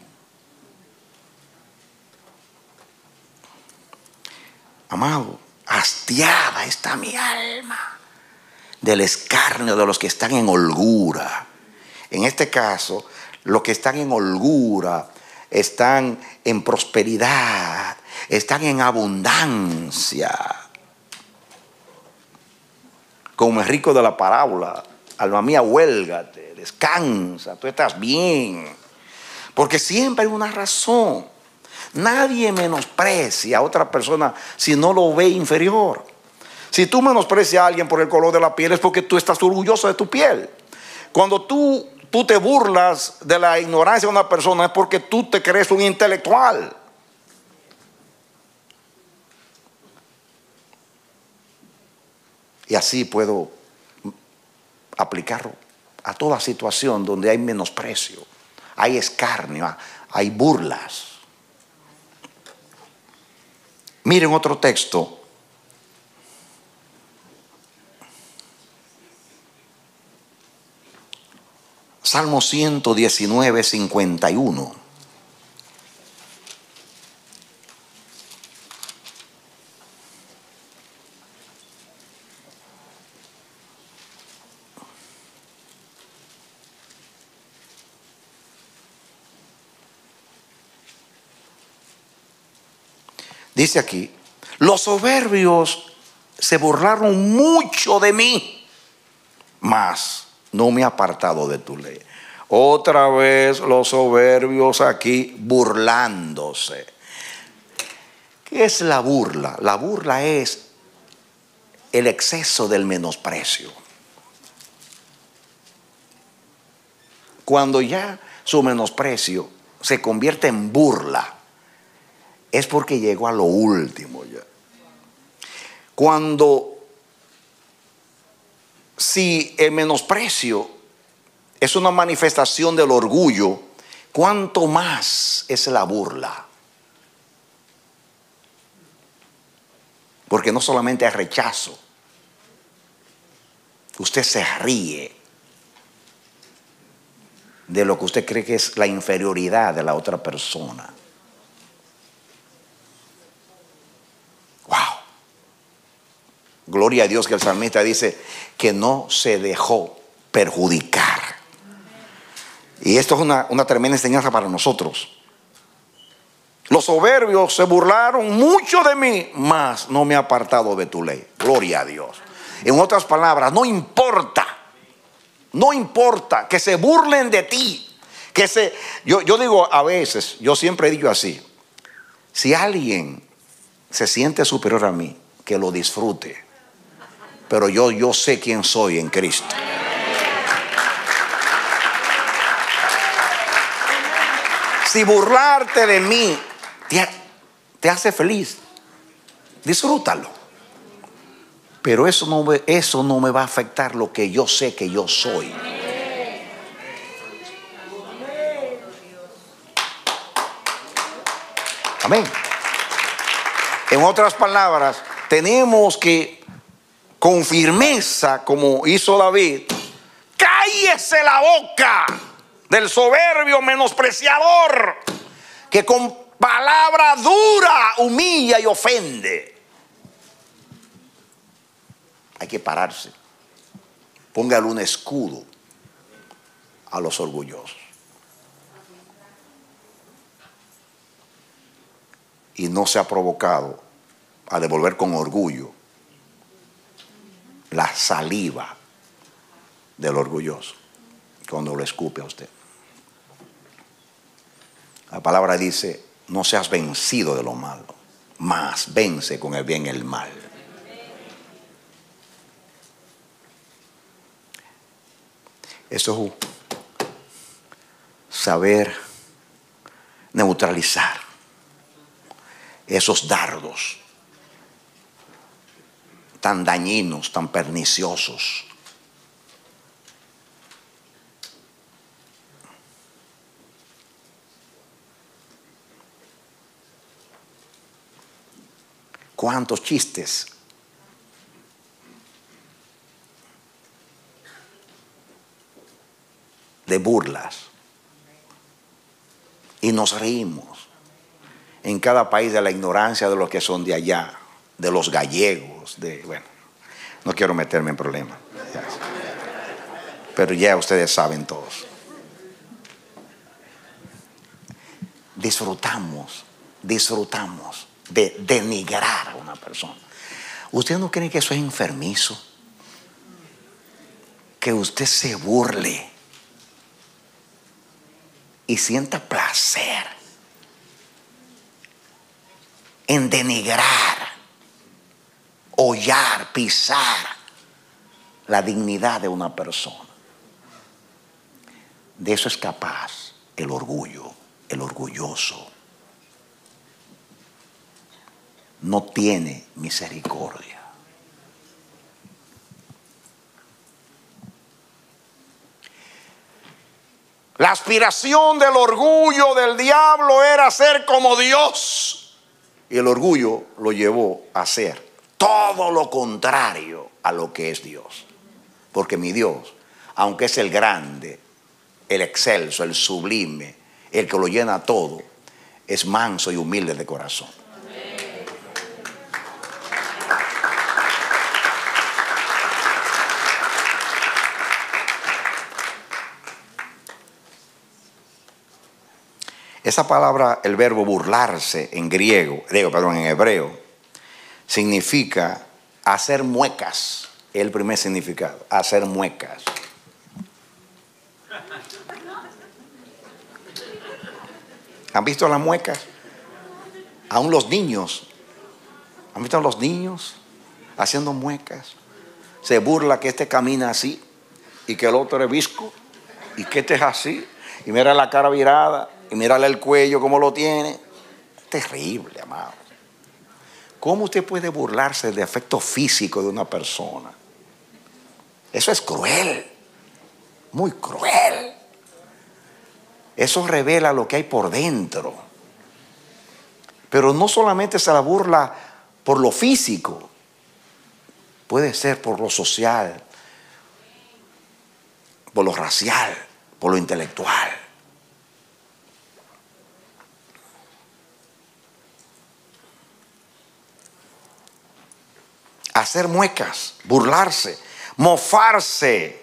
Amado, hastiada está mi alma del escarnio de los que están en holgura. En este caso, los que están en holgura están en prosperidad, están en abundancia. Como el rico de la parábola: alma mía, huélgate, descansa, tú estás bien. Porque siempre hay una razón. Nadie menosprecia a otra persona si no lo ve inferior. Si tú menosprecias a alguien por el color de la piel, es porque tú estás orgulloso de tu piel. Cuando tú te burlas de la ignorancia de una persona, es porque tú te crees un intelectual. Y así puedo aplicarlo a toda situación donde hay menosprecio, hay escarnio, hay burlas. Miren otro texto. Salmo 119, 51. Dice aquí, los soberbios se burlaron mucho de mí, mas no me he apartado de tu ley. Otra vez los soberbios aquí burlándose. ¿Qué es la burla? La burla es el exceso del menosprecio. Cuando ya su menosprecio se convierte en burla, es porque llegó a lo último ya. Si el menosprecio es una manifestación del orgullo, ¿cuánto más es la burla? Porque no solamente hay rechazo, usted se ríe de lo que usted cree que es la inferioridad de la otra persona. Wow. Gloria a Dios que el salmista dice que no se dejó perjudicar. Y esto es una tremenda enseñanza para nosotros. Los soberbios se burlaron mucho de mí, mas no me he apartado de tu ley. Gloria a Dios. En otras palabras, no importa que se burlen de ti. Yo digo a veces, yo siempre he dicho así: si alguien se siente superior a mí, que lo disfrute. Pero yo sé quién soy en Cristo. Si burlarte de mí te hace feliz, disfrútalo. Pero eso no me va a afectar lo que yo sé que yo soy. Amén. En otras palabras, tenemos que con firmeza, como hizo David, cállese la boca del soberbio menospreciador que con palabra dura humilla y ofende. Hay que pararse. Póngale un escudo a los orgullosos. Y no se ha provocado a devolver con orgullo la saliva del orgulloso cuando lo escupe a usted. La palabra dice: no seas vencido de lo malo, mas vence con el bien el mal. Eso es saber neutralizar esos dardos tan dañinos, tan perniciosos. ¿Cuántos chistes de burlas? Y nos reímos en cada país de la ignorancia de los que son de allá, de los gallegos, bueno, no quiero meterme en problemas, pero ya ustedes saben todos. Disfrutamos de denigrar a una persona. ¿Usted no cree que eso es enfermizo? Que usted se burle y sienta placer en denigrar, hollar, pisar la dignidad de una persona. De eso es capaz el orgullo, el orgulloso. No tiene misericordia. La aspiración del orgullo del diablo era ser como Dios. Y el orgullo lo llevó a ser todo lo contrario a lo que es Dios. Porque mi Dios, aunque es el grande, el excelso, el sublime, el que lo llena todo, es manso y humilde de corazón. Esa palabra, el verbo burlarse en en hebreo, significa hacer muecas. El primer significado, hacer muecas. ¿Han visto las muecas? Aún los niños. ¿Han visto a los niños haciendo muecas? Se burla que este camina así y que el otro es visco y que este es así. Y mira la cara virada y mírale el cuello como lo tiene. Terrible, amado. ¿Cómo usted puede burlarse del efecto físico de una persona? Eso es cruel, muy cruel. Eso revela lo que hay por dentro. Pero no solamente se la burla por lo físico, puede ser por lo social, por lo racial, por lo intelectual. Hacer muecas, burlarse, mofarse.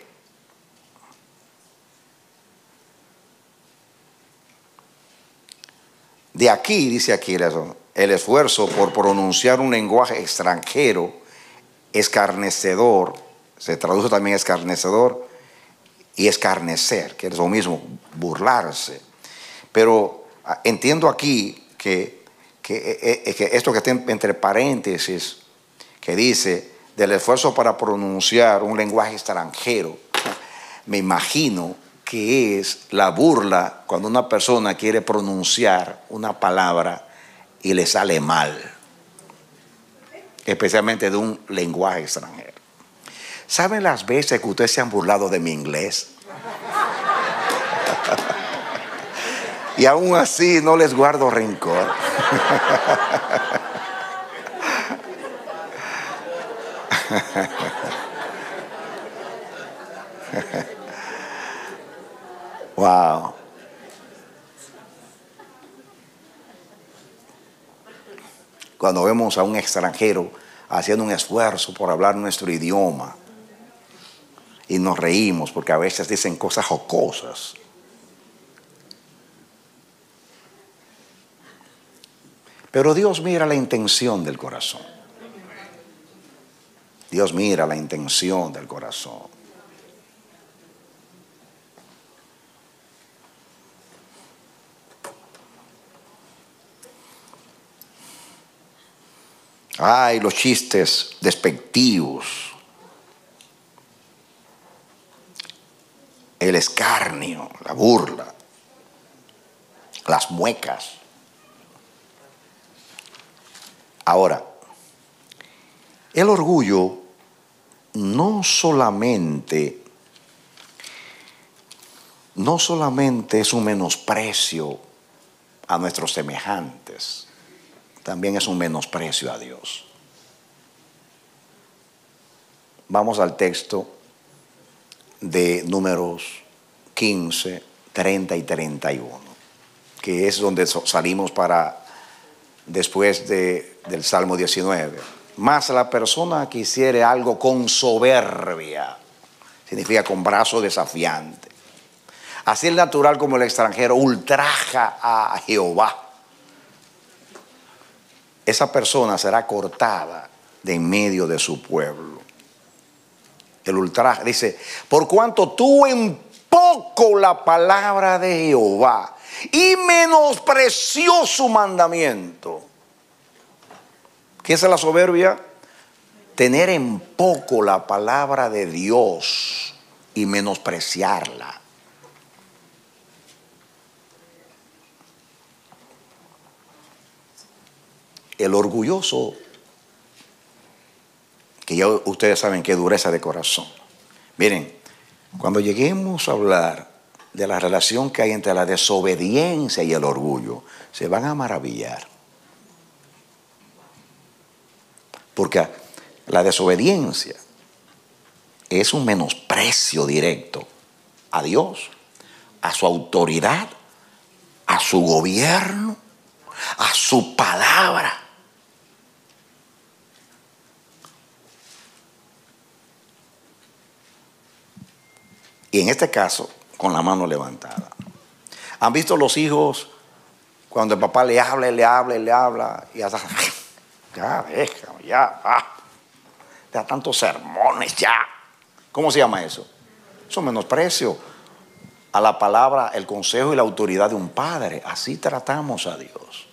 De aquí, dice aquí, el esfuerzo por pronunciar un lenguaje extranjero, escarnecedor, se traduce también escarnecedor y escarnecer, que es lo mismo, burlarse. Pero entiendo aquí que esto que está entre paréntesis, que dice del esfuerzo para pronunciar un lenguaje extranjero, me imagino que es la burla cuando una persona quiere pronunciar una palabra y le sale mal, especialmente de un lenguaje extranjero. ¿Saben las veces que ustedes se han burlado de mi inglés? Y aún así no les guardo rencor. Wow. Cuando vemos a un extranjero haciendo un esfuerzo por hablar nuestro idioma y nos reímos porque a veces dicen cosas jocosas. Pero Dios mira la intención del corazón. Dios mira la intención del corazón. Ay, los chistes despectivos, el escarnio, la burla, las muecas. Ahora, el orgullo no solamente es un menosprecio a nuestros semejantes, también es un menosprecio a Dios. Vamos al texto de Números 15, 30 y 31, que es donde salimos para después del Salmo 19. Mas la persona que hiciere algo con soberbia, significa con brazo desafiante, así el natural como el extranjero, ultraja a Jehová. Esa persona será cortada de en medio de su pueblo. El ultraje dice: por cuanto tuvo en poco la palabra de Jehová y menospreció su mandamiento. ¿Qué es la soberbia? Tener en poco la palabra de Dios y menospreciarla. El orgulloso, que ya ustedes saben qué dureza de corazón. Miren, cuando lleguemos a hablar de la relación que hay entre la desobediencia y el orgullo, se van a maravillar. Porque la desobediencia es un menosprecio directo a Dios, a su autoridad, a su gobierno, a su palabra. Y en este caso, con la mano levantada. ¿Han visto los hijos Cuando el papá le habla, y le habla, y le habla, y hasta, ya, déjame, ya, da tantos sermones, ya. ¿Cómo se llama eso? Eso es menosprecio a la palabra, el consejo y la autoridad de un padre. Así tratamos a Dios.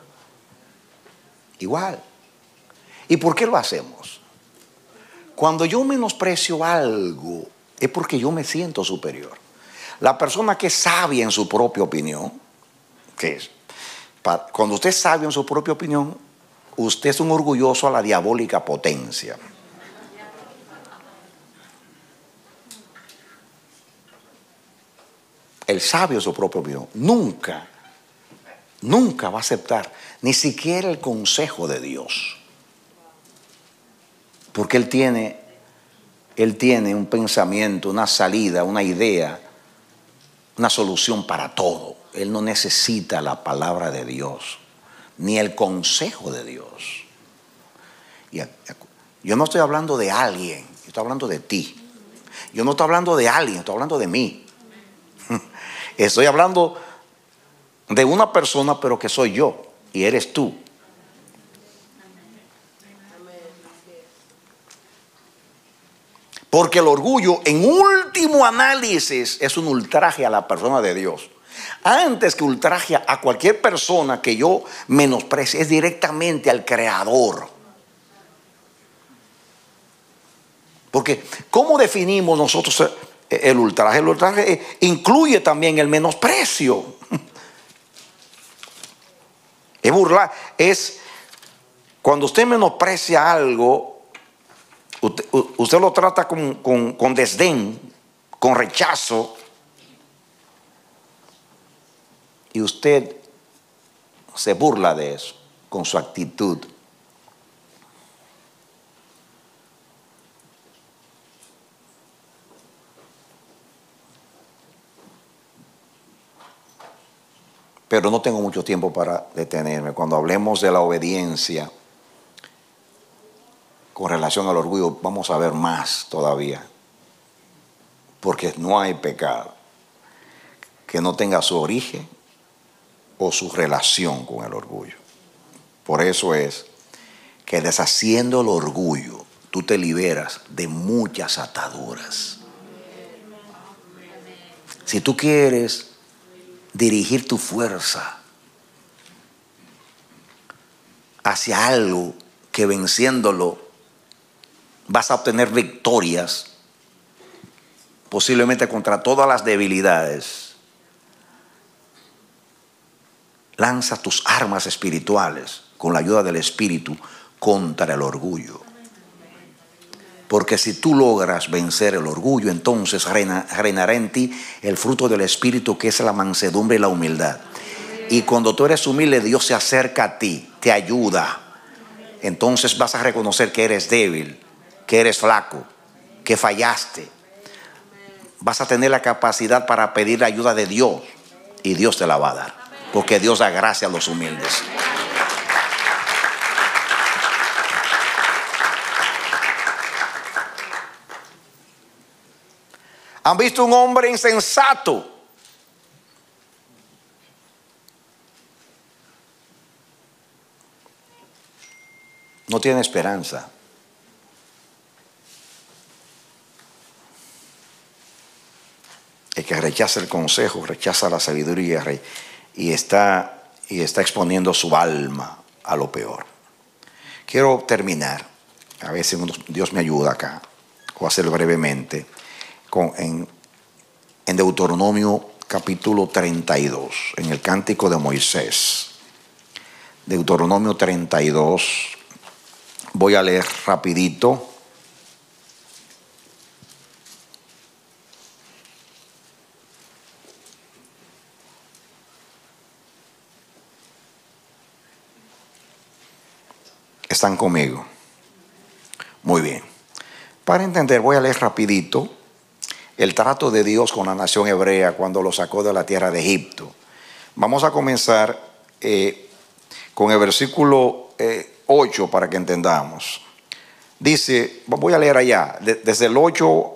Igual. ¿Y por qué lo hacemos? Cuando yo menosprecio algo, es porque yo me siento superior. La persona que es sabia en su propia opinión, ¿qué es? Cuando usted es sabio en su propia opinión, usted es un orgulloso a la diabólica potencia. El sabio en su propia opinión nunca va a aceptar ni siquiera el consejo de Dios. Porque él tiene un pensamiento, una salida, una idea, una solución para todo. Él no necesita la palabra de Dios, ni el consejo de Dios. Yo no estoy hablando de alguien, yo estoy hablando de ti. Yo no estoy hablando de alguien, estoy hablando de mí. Estoy hablando de una persona, pero que soy yo y eres tú. Porque el orgullo, en último análisis, es un ultraje a la persona de Dios. Antes que ultraje a cualquier persona que yo menosprecie, es directamente al Creador. Porque, ¿cómo definimos nosotros el ultraje? El ultraje incluye también el menosprecio. Es burlar. Es cuando usted menosprecia algo, usted lo trata con desdén, con rechazo, y usted se burla de eso con su actitud. Pero no tengo mucho tiempo para detenerme. Cuando hablemos de la obediencia con relación al orgullo, vamos a ver más todavía. Porque no hay pecado que no tenga su origen o su relación con el orgullo. Por eso es que deshaciendo el orgullo, tú te liberas de muchas ataduras. Si tú quieres dirigir tu fuerza hacia algo que venciéndolo vas a obtener victorias, posiblemente contra todas las debilidades, lanza tus armas espirituales con la ayuda del Espíritu contra el orgullo. Porque si tú logras vencer el orgullo, entonces reinará en ti el fruto del Espíritu, que es la mansedumbre y la humildad. Y cuando tú eres humilde, Dios se acerca a ti, te ayuda. Entonces vas a reconocer que eres débil, que eres flaco, que fallaste. Vas a tener la capacidad para pedir la ayuda de Dios y Dios te la va a dar. Porque Dios da gracia a los humildes. ¿Han visto un hombre insensato? No tiene esperanza. El que rechaza el consejo, rechaza la sabiduría y está exponiendo su alma a lo peor. Quiero terminar, a ver si Dios me ayuda acá, o hacerlo brevemente, en Deuteronomio capítulo 32, en el Cántico de Moisés. Deuteronomio 32, voy a leer rapidito. ¿Están conmigo? Muy bien. Para entender, voy a leer rapidito el trato de Dios con la nación hebrea cuando lo sacó de la tierra de Egipto. Vamos a comenzar con el versículo 8 para que entendamos. Dice, voy a leer allá, desde el 8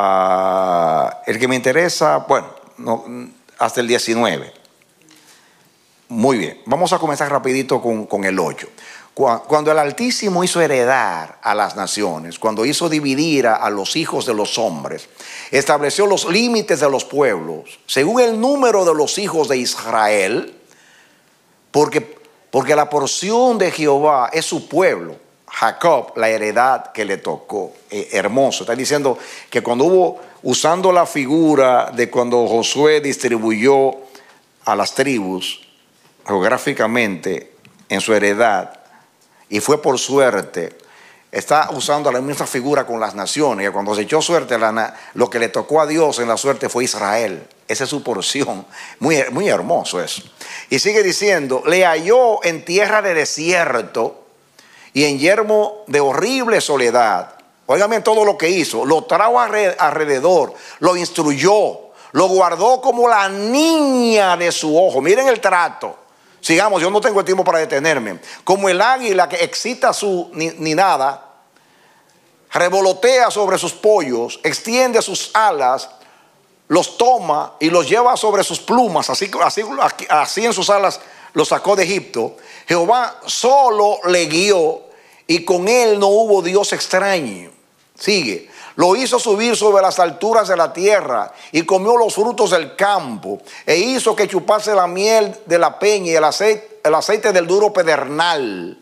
hasta el que me interesa, bueno, no, hasta el 19. Muy bien, vamos a comenzar rapidito con el 8. Cuando el Altísimo hizo heredar a las naciones, cuando hizo dividir a los hijos de los hombres, estableció los límites de los pueblos, según el número de los hijos de Israel, porque la porción de Jehová es su pueblo, Jacob, la heredad que le tocó. Hermoso, está diciendo que cuando hubo, usando la figura de cuando Josué distribuyó a las tribus geográficamente en su heredad, y fue por suerte, está usando la misma figura con las naciones. Y cuando se echó suerte, lo que le tocó a Dios en la suerte fue Israel. Esa es su porción. Muy, muy hermoso eso. Y sigue diciendo, le halló en tierra de desierto y en yermo de horrible soledad. Óigame todo lo que hizo. Lo trajo alrededor, lo instruyó, lo guardó como la niña de su ojo. Miren el trato. Sigamos, yo no tengo el tiempo para detenerme. Como el águila que excita su ninada, revolotea sobre sus pollos, extiende sus alas, los toma y los lleva sobre sus plumas, así en sus alas los sacó de Egipto. Jehová solo le guió y con él no hubo Dios extraño. Sigue. Lo hizo subir sobre las alturas de la tierra y comió los frutos del campo e hizo que chupase la miel de la peña y el aceite del duro pedernal,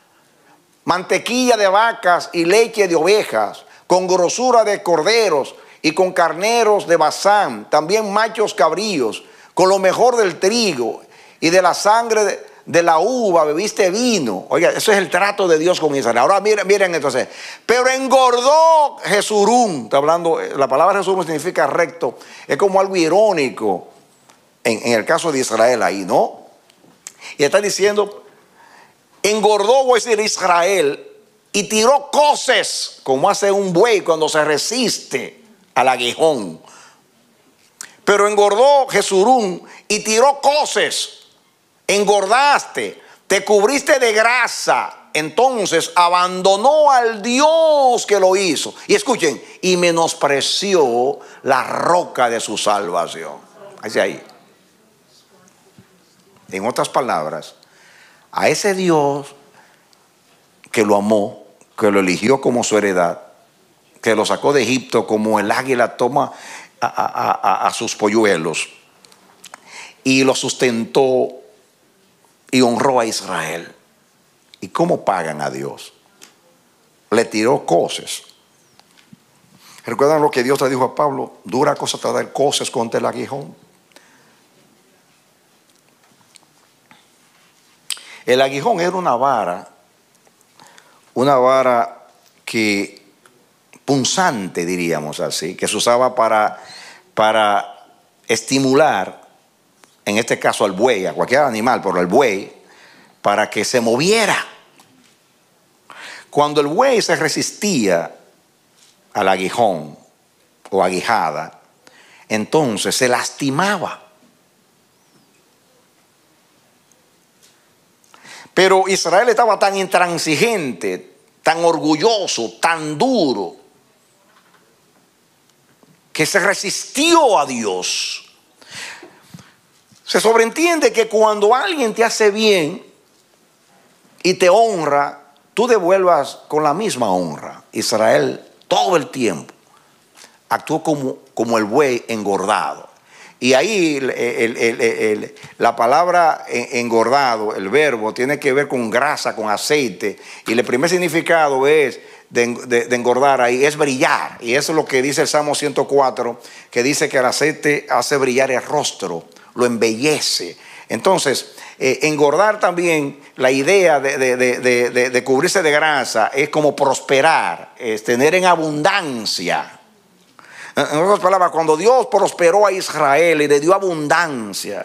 mantequilla de vacas y leche de ovejas, con grosura de corderos y con carneros de Basán, también machos cabríos, con lo mejor del trigo y de la sangre de la uva bebiste vino. Oiga, eso es el trato de Dios con Israel. Ahora miren entonces. Pero engordó Jesurún. Está hablando, la palabra Jesurún significa recto. Es como algo irónico en el caso de Israel ahí, ¿no? Y está diciendo, engordó, voy a decir, Israel y tiró coces, como hace un buey cuando se resiste al aguijón. Pero engordó Jesurún y tiró coces. Engordaste, te cubriste de grasa, entonces abandonó al Dios que lo hizo. Y escuchen, y menospreció la roca de su salvación. Hacia ahí. En otras palabras, a ese Dios que lo amó, que lo eligió como su heredad, que lo sacó de Egipto como el águila toma a sus polluelos y lo sustentó y honró a Israel. ¿Y cómo pagan a Dios? Le tiró coces. ¿Recuerdan lo que Dios le dijo a Pablo? Dura cosa te dar coces contra el aguijón. El aguijón era una vara que punzante, diríamos así, que se usaba para estimular, en este caso al buey, a cualquier animal, pero al buey, para que se moviera. Cuando el buey se resistía al aguijón o aguijada, entonces se lastimaba. Pero Israel estaba tan intransigente, tan orgulloso, tan duro, que se resistió a Dios. Se sobreentiende que cuando alguien te hace bien y te honra, tú devuelvas con la misma honra. Israel todo el tiempo actuó como el buey engordado. Y ahí la palabra engordado, el verbo, tiene que ver con grasa, con aceite. Y el primer significado es de engordar ahí, es brillar. Y eso es lo que dice el Salmo 104, que dice que el aceite hace brillar el rostro, lo embellece. Entonces, engordar también, la idea de cubrirse de grasa es como prosperar, es tener en abundancia. En otras palabras, cuando Dios prosperó a Israel y le dio abundancia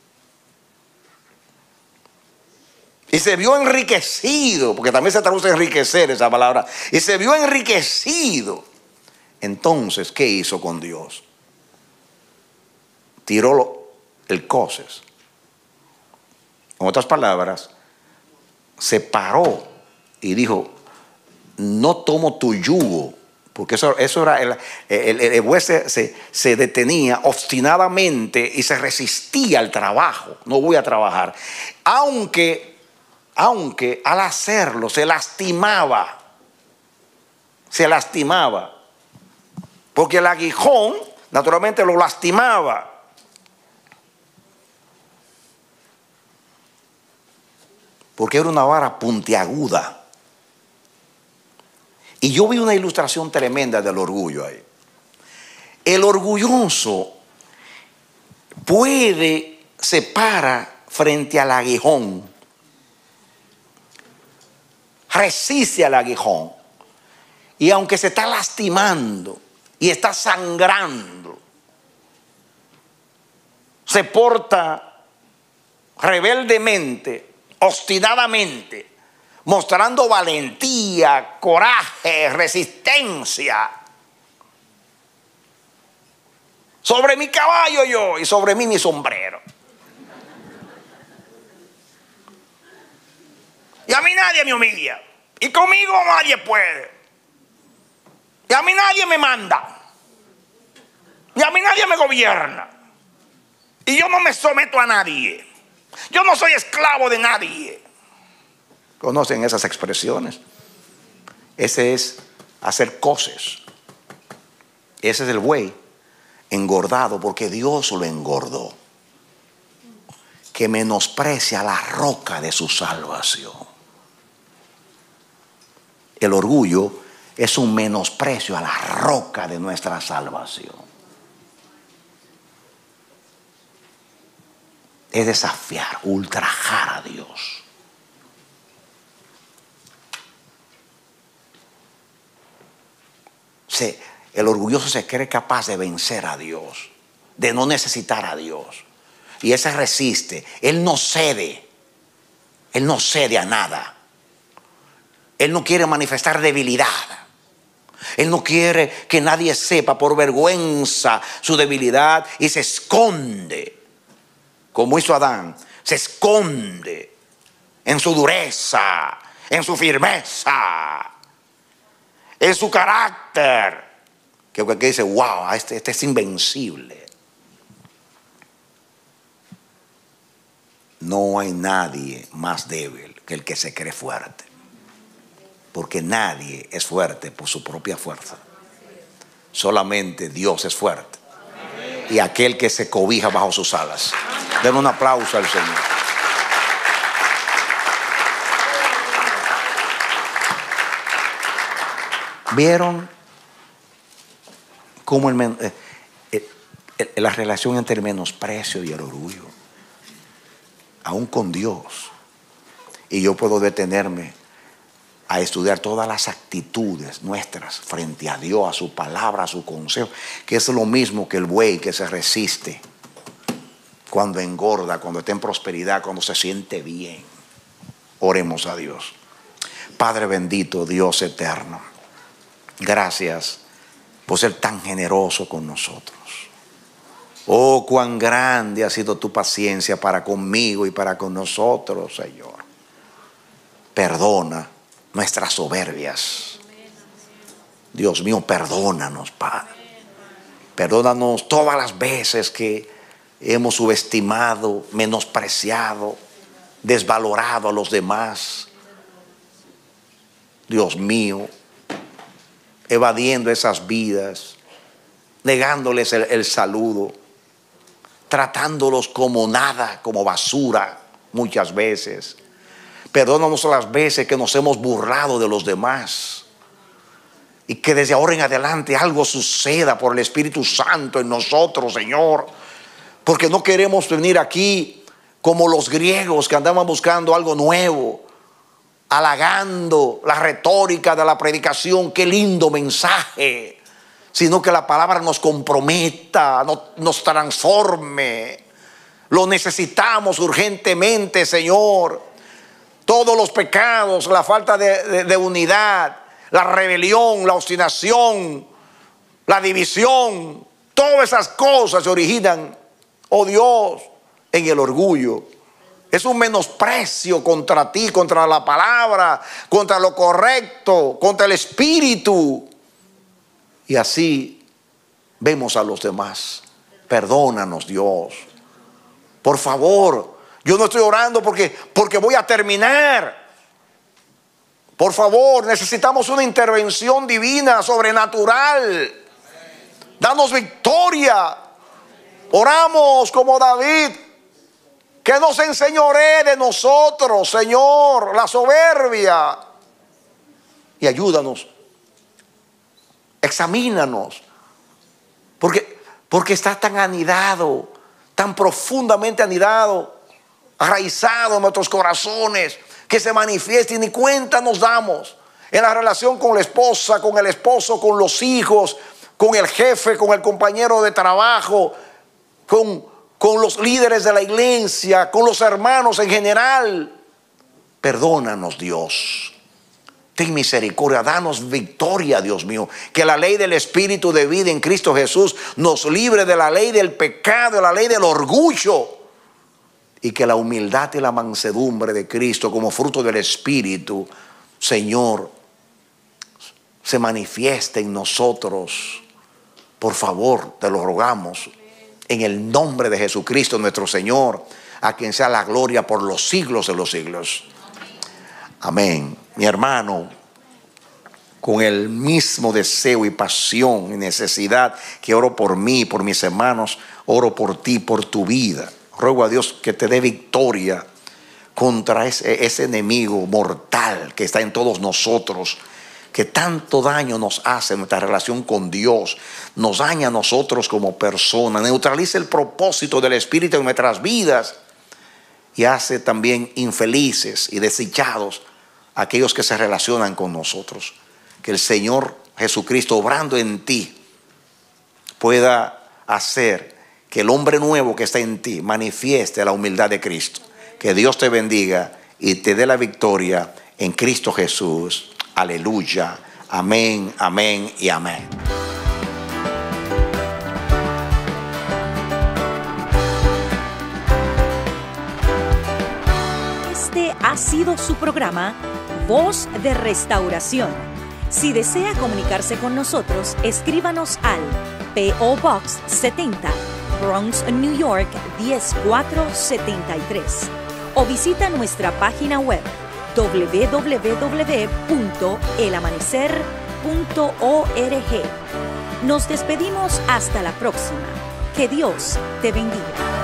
y se vio enriquecido, porque también se traduce enriquecer esa palabra, y se vio enriquecido, entonces, ¿qué hizo con Dios? Tiró el coces. En otras palabras, se paró y dijo: no tomo tu yugo, Porque eso era, el buey se detenía obstinadamente y se resistía al trabajo. No voy a trabajar. Aunque al hacerlo se lastimaba. Se lastimaba. Porque el aguijón naturalmente lo lastimaba. Porque era una vara puntiaguda. Y yo vi una ilustración tremenda del orgullo ahí. El orgulloso se para frente al aguijón, resiste al aguijón, y aunque se está lastimando y está sangrando, se porta rebeldemente, obstinadamente, mostrando valentía, coraje, resistencia. Sobre mi caballo yo y sobre mí mi sombrero. Y a mí nadie me humilla. Y conmigo nadie puede. Y a mí nadie me manda. Y a mí nadie me gobierna. Y yo no me someto a nadie. Yo no soy esclavo de nadie. ¿Conocen esas expresiones? Ese es hacer cosas. Ese es el buey engordado porque Dios lo engordó. Que menosprecia la roca de su salvación. El orgullo es un menosprecio a la roca de nuestra salvación. Es desafiar, ultrajar a Dios. El orgulloso se cree capaz de vencer a Dios, de no necesitar a Dios. Y ese resiste. Él no cede. Él no cede a nada. Él no quiere manifestar debilidad. Él no quiere que nadie sepa por vergüenza su debilidad y se esconde. Como hizo Adán. Se esconde en su dureza, en su firmeza, en su carácter. Que dice, wow, este es invencible. No hay nadie más débil que el que se cree fuerte. Porque nadie es fuerte por su propia fuerza. Solamente Dios es fuerte. Y aquel que se cobija bajo sus alas. Den un aplauso al Señor. ¿Vieron cómo la relación entre el menosprecio y el orgullo? Aún con Dios. Y yo puedo detenerme a estudiar todas las actitudes nuestras frente a Dios, a su palabra, a su consejo, que es lo mismo que el buey que se resiste cuando engorda, cuando está en prosperidad, cuando se siente bien. Oremos a Dios. Padre bendito, Dios eterno, gracias por ser tan generoso con nosotros. Oh, cuán grande ha sido tu paciencia para conmigo y para con nosotros, Señor. Perdona nuestras soberbias. Dios mío, perdónanos, Padre. Perdónanos todas las veces que hemos subestimado, menospreciado, desvalorado a los demás. Dios mío, evadiendo esas vidas, negándoles el saludo, tratándolos como nada, como basura muchas veces. Perdónanos las veces que nos hemos burlado de los demás. Y que desde ahora en adelante algo suceda por el Espíritu Santo en nosotros, Señor. Porque no queremos venir aquí como los griegos que andaban buscando algo nuevo, halagando la retórica de la predicación. Qué lindo mensaje. Sino que la palabra nos comprometa, nos transforme. Lo necesitamos urgentemente, Señor. Todos los pecados, la falta de unidad, la rebelión, la obstinación, la división, todas esas cosas se originan, oh Dios, en el orgullo. Es un menosprecio contra ti, contra la palabra, contra lo correcto, contra el Espíritu. Y así vemos a los demás. Perdónanos, Dios. Por favor, yo no estoy orando porque voy a terminar. Por favor, necesitamos una intervención divina, sobrenatural. Danos victoria. Oramos como David, que no se enseñoree de nosotros, Señor, la soberbia. Y ayúdanos. Examínanos. Porque está tan anidado, tan profundamente anidado, arraizado en nuestros corazones, que se manifiesta y ni cuenta nos damos en la relación con la esposa, con el esposo, con los hijos, con el jefe, con el compañero de trabajo, con los líderes de la iglesia, con los hermanos en general. Perdónanos, Dios. Ten misericordia, danos victoria, Dios mío. Que la ley del Espíritu de vida en Cristo Jesús nos libre de la ley del pecado, de la ley del orgullo. Y que la humildad y la mansedumbre de Cristo como fruto del Espíritu, Señor, se manifieste en nosotros. Por favor, te lo rogamos. En el nombre de Jesucristo nuestro Señor, a quien sea la gloria por los siglos de los siglos. Amén. Mi hermano, con el mismo deseo y pasión y necesidad que oro por mí, por mis hermanos, oro por ti, por tu vida. Ruego a Dios que te dé victoria contra ese enemigo mortal que está en todos nosotros, que tanto daño nos hace en nuestra relación con Dios, nos daña a nosotros como personas, neutraliza el propósito del Espíritu en nuestras vidas y hace también infelices y desdichados a aquellos que se relacionan con nosotros. Que el Señor Jesucristo, obrando en ti, pueda hacer que el hombre nuevo que está en ti manifieste la humildad de Cristo. Que Dios te bendiga y te dé la victoria en Cristo Jesús. Aleluya. Amén, amén y amén. Este ha sido su programa Voz de Restauración. Si desea comunicarse con nosotros, escríbanos al P.O. Box 70, Bronx, New York 10473 o visita nuestra página web www.elamanecer.org. Nos despedimos hasta la próxima. Que Dios te bendiga.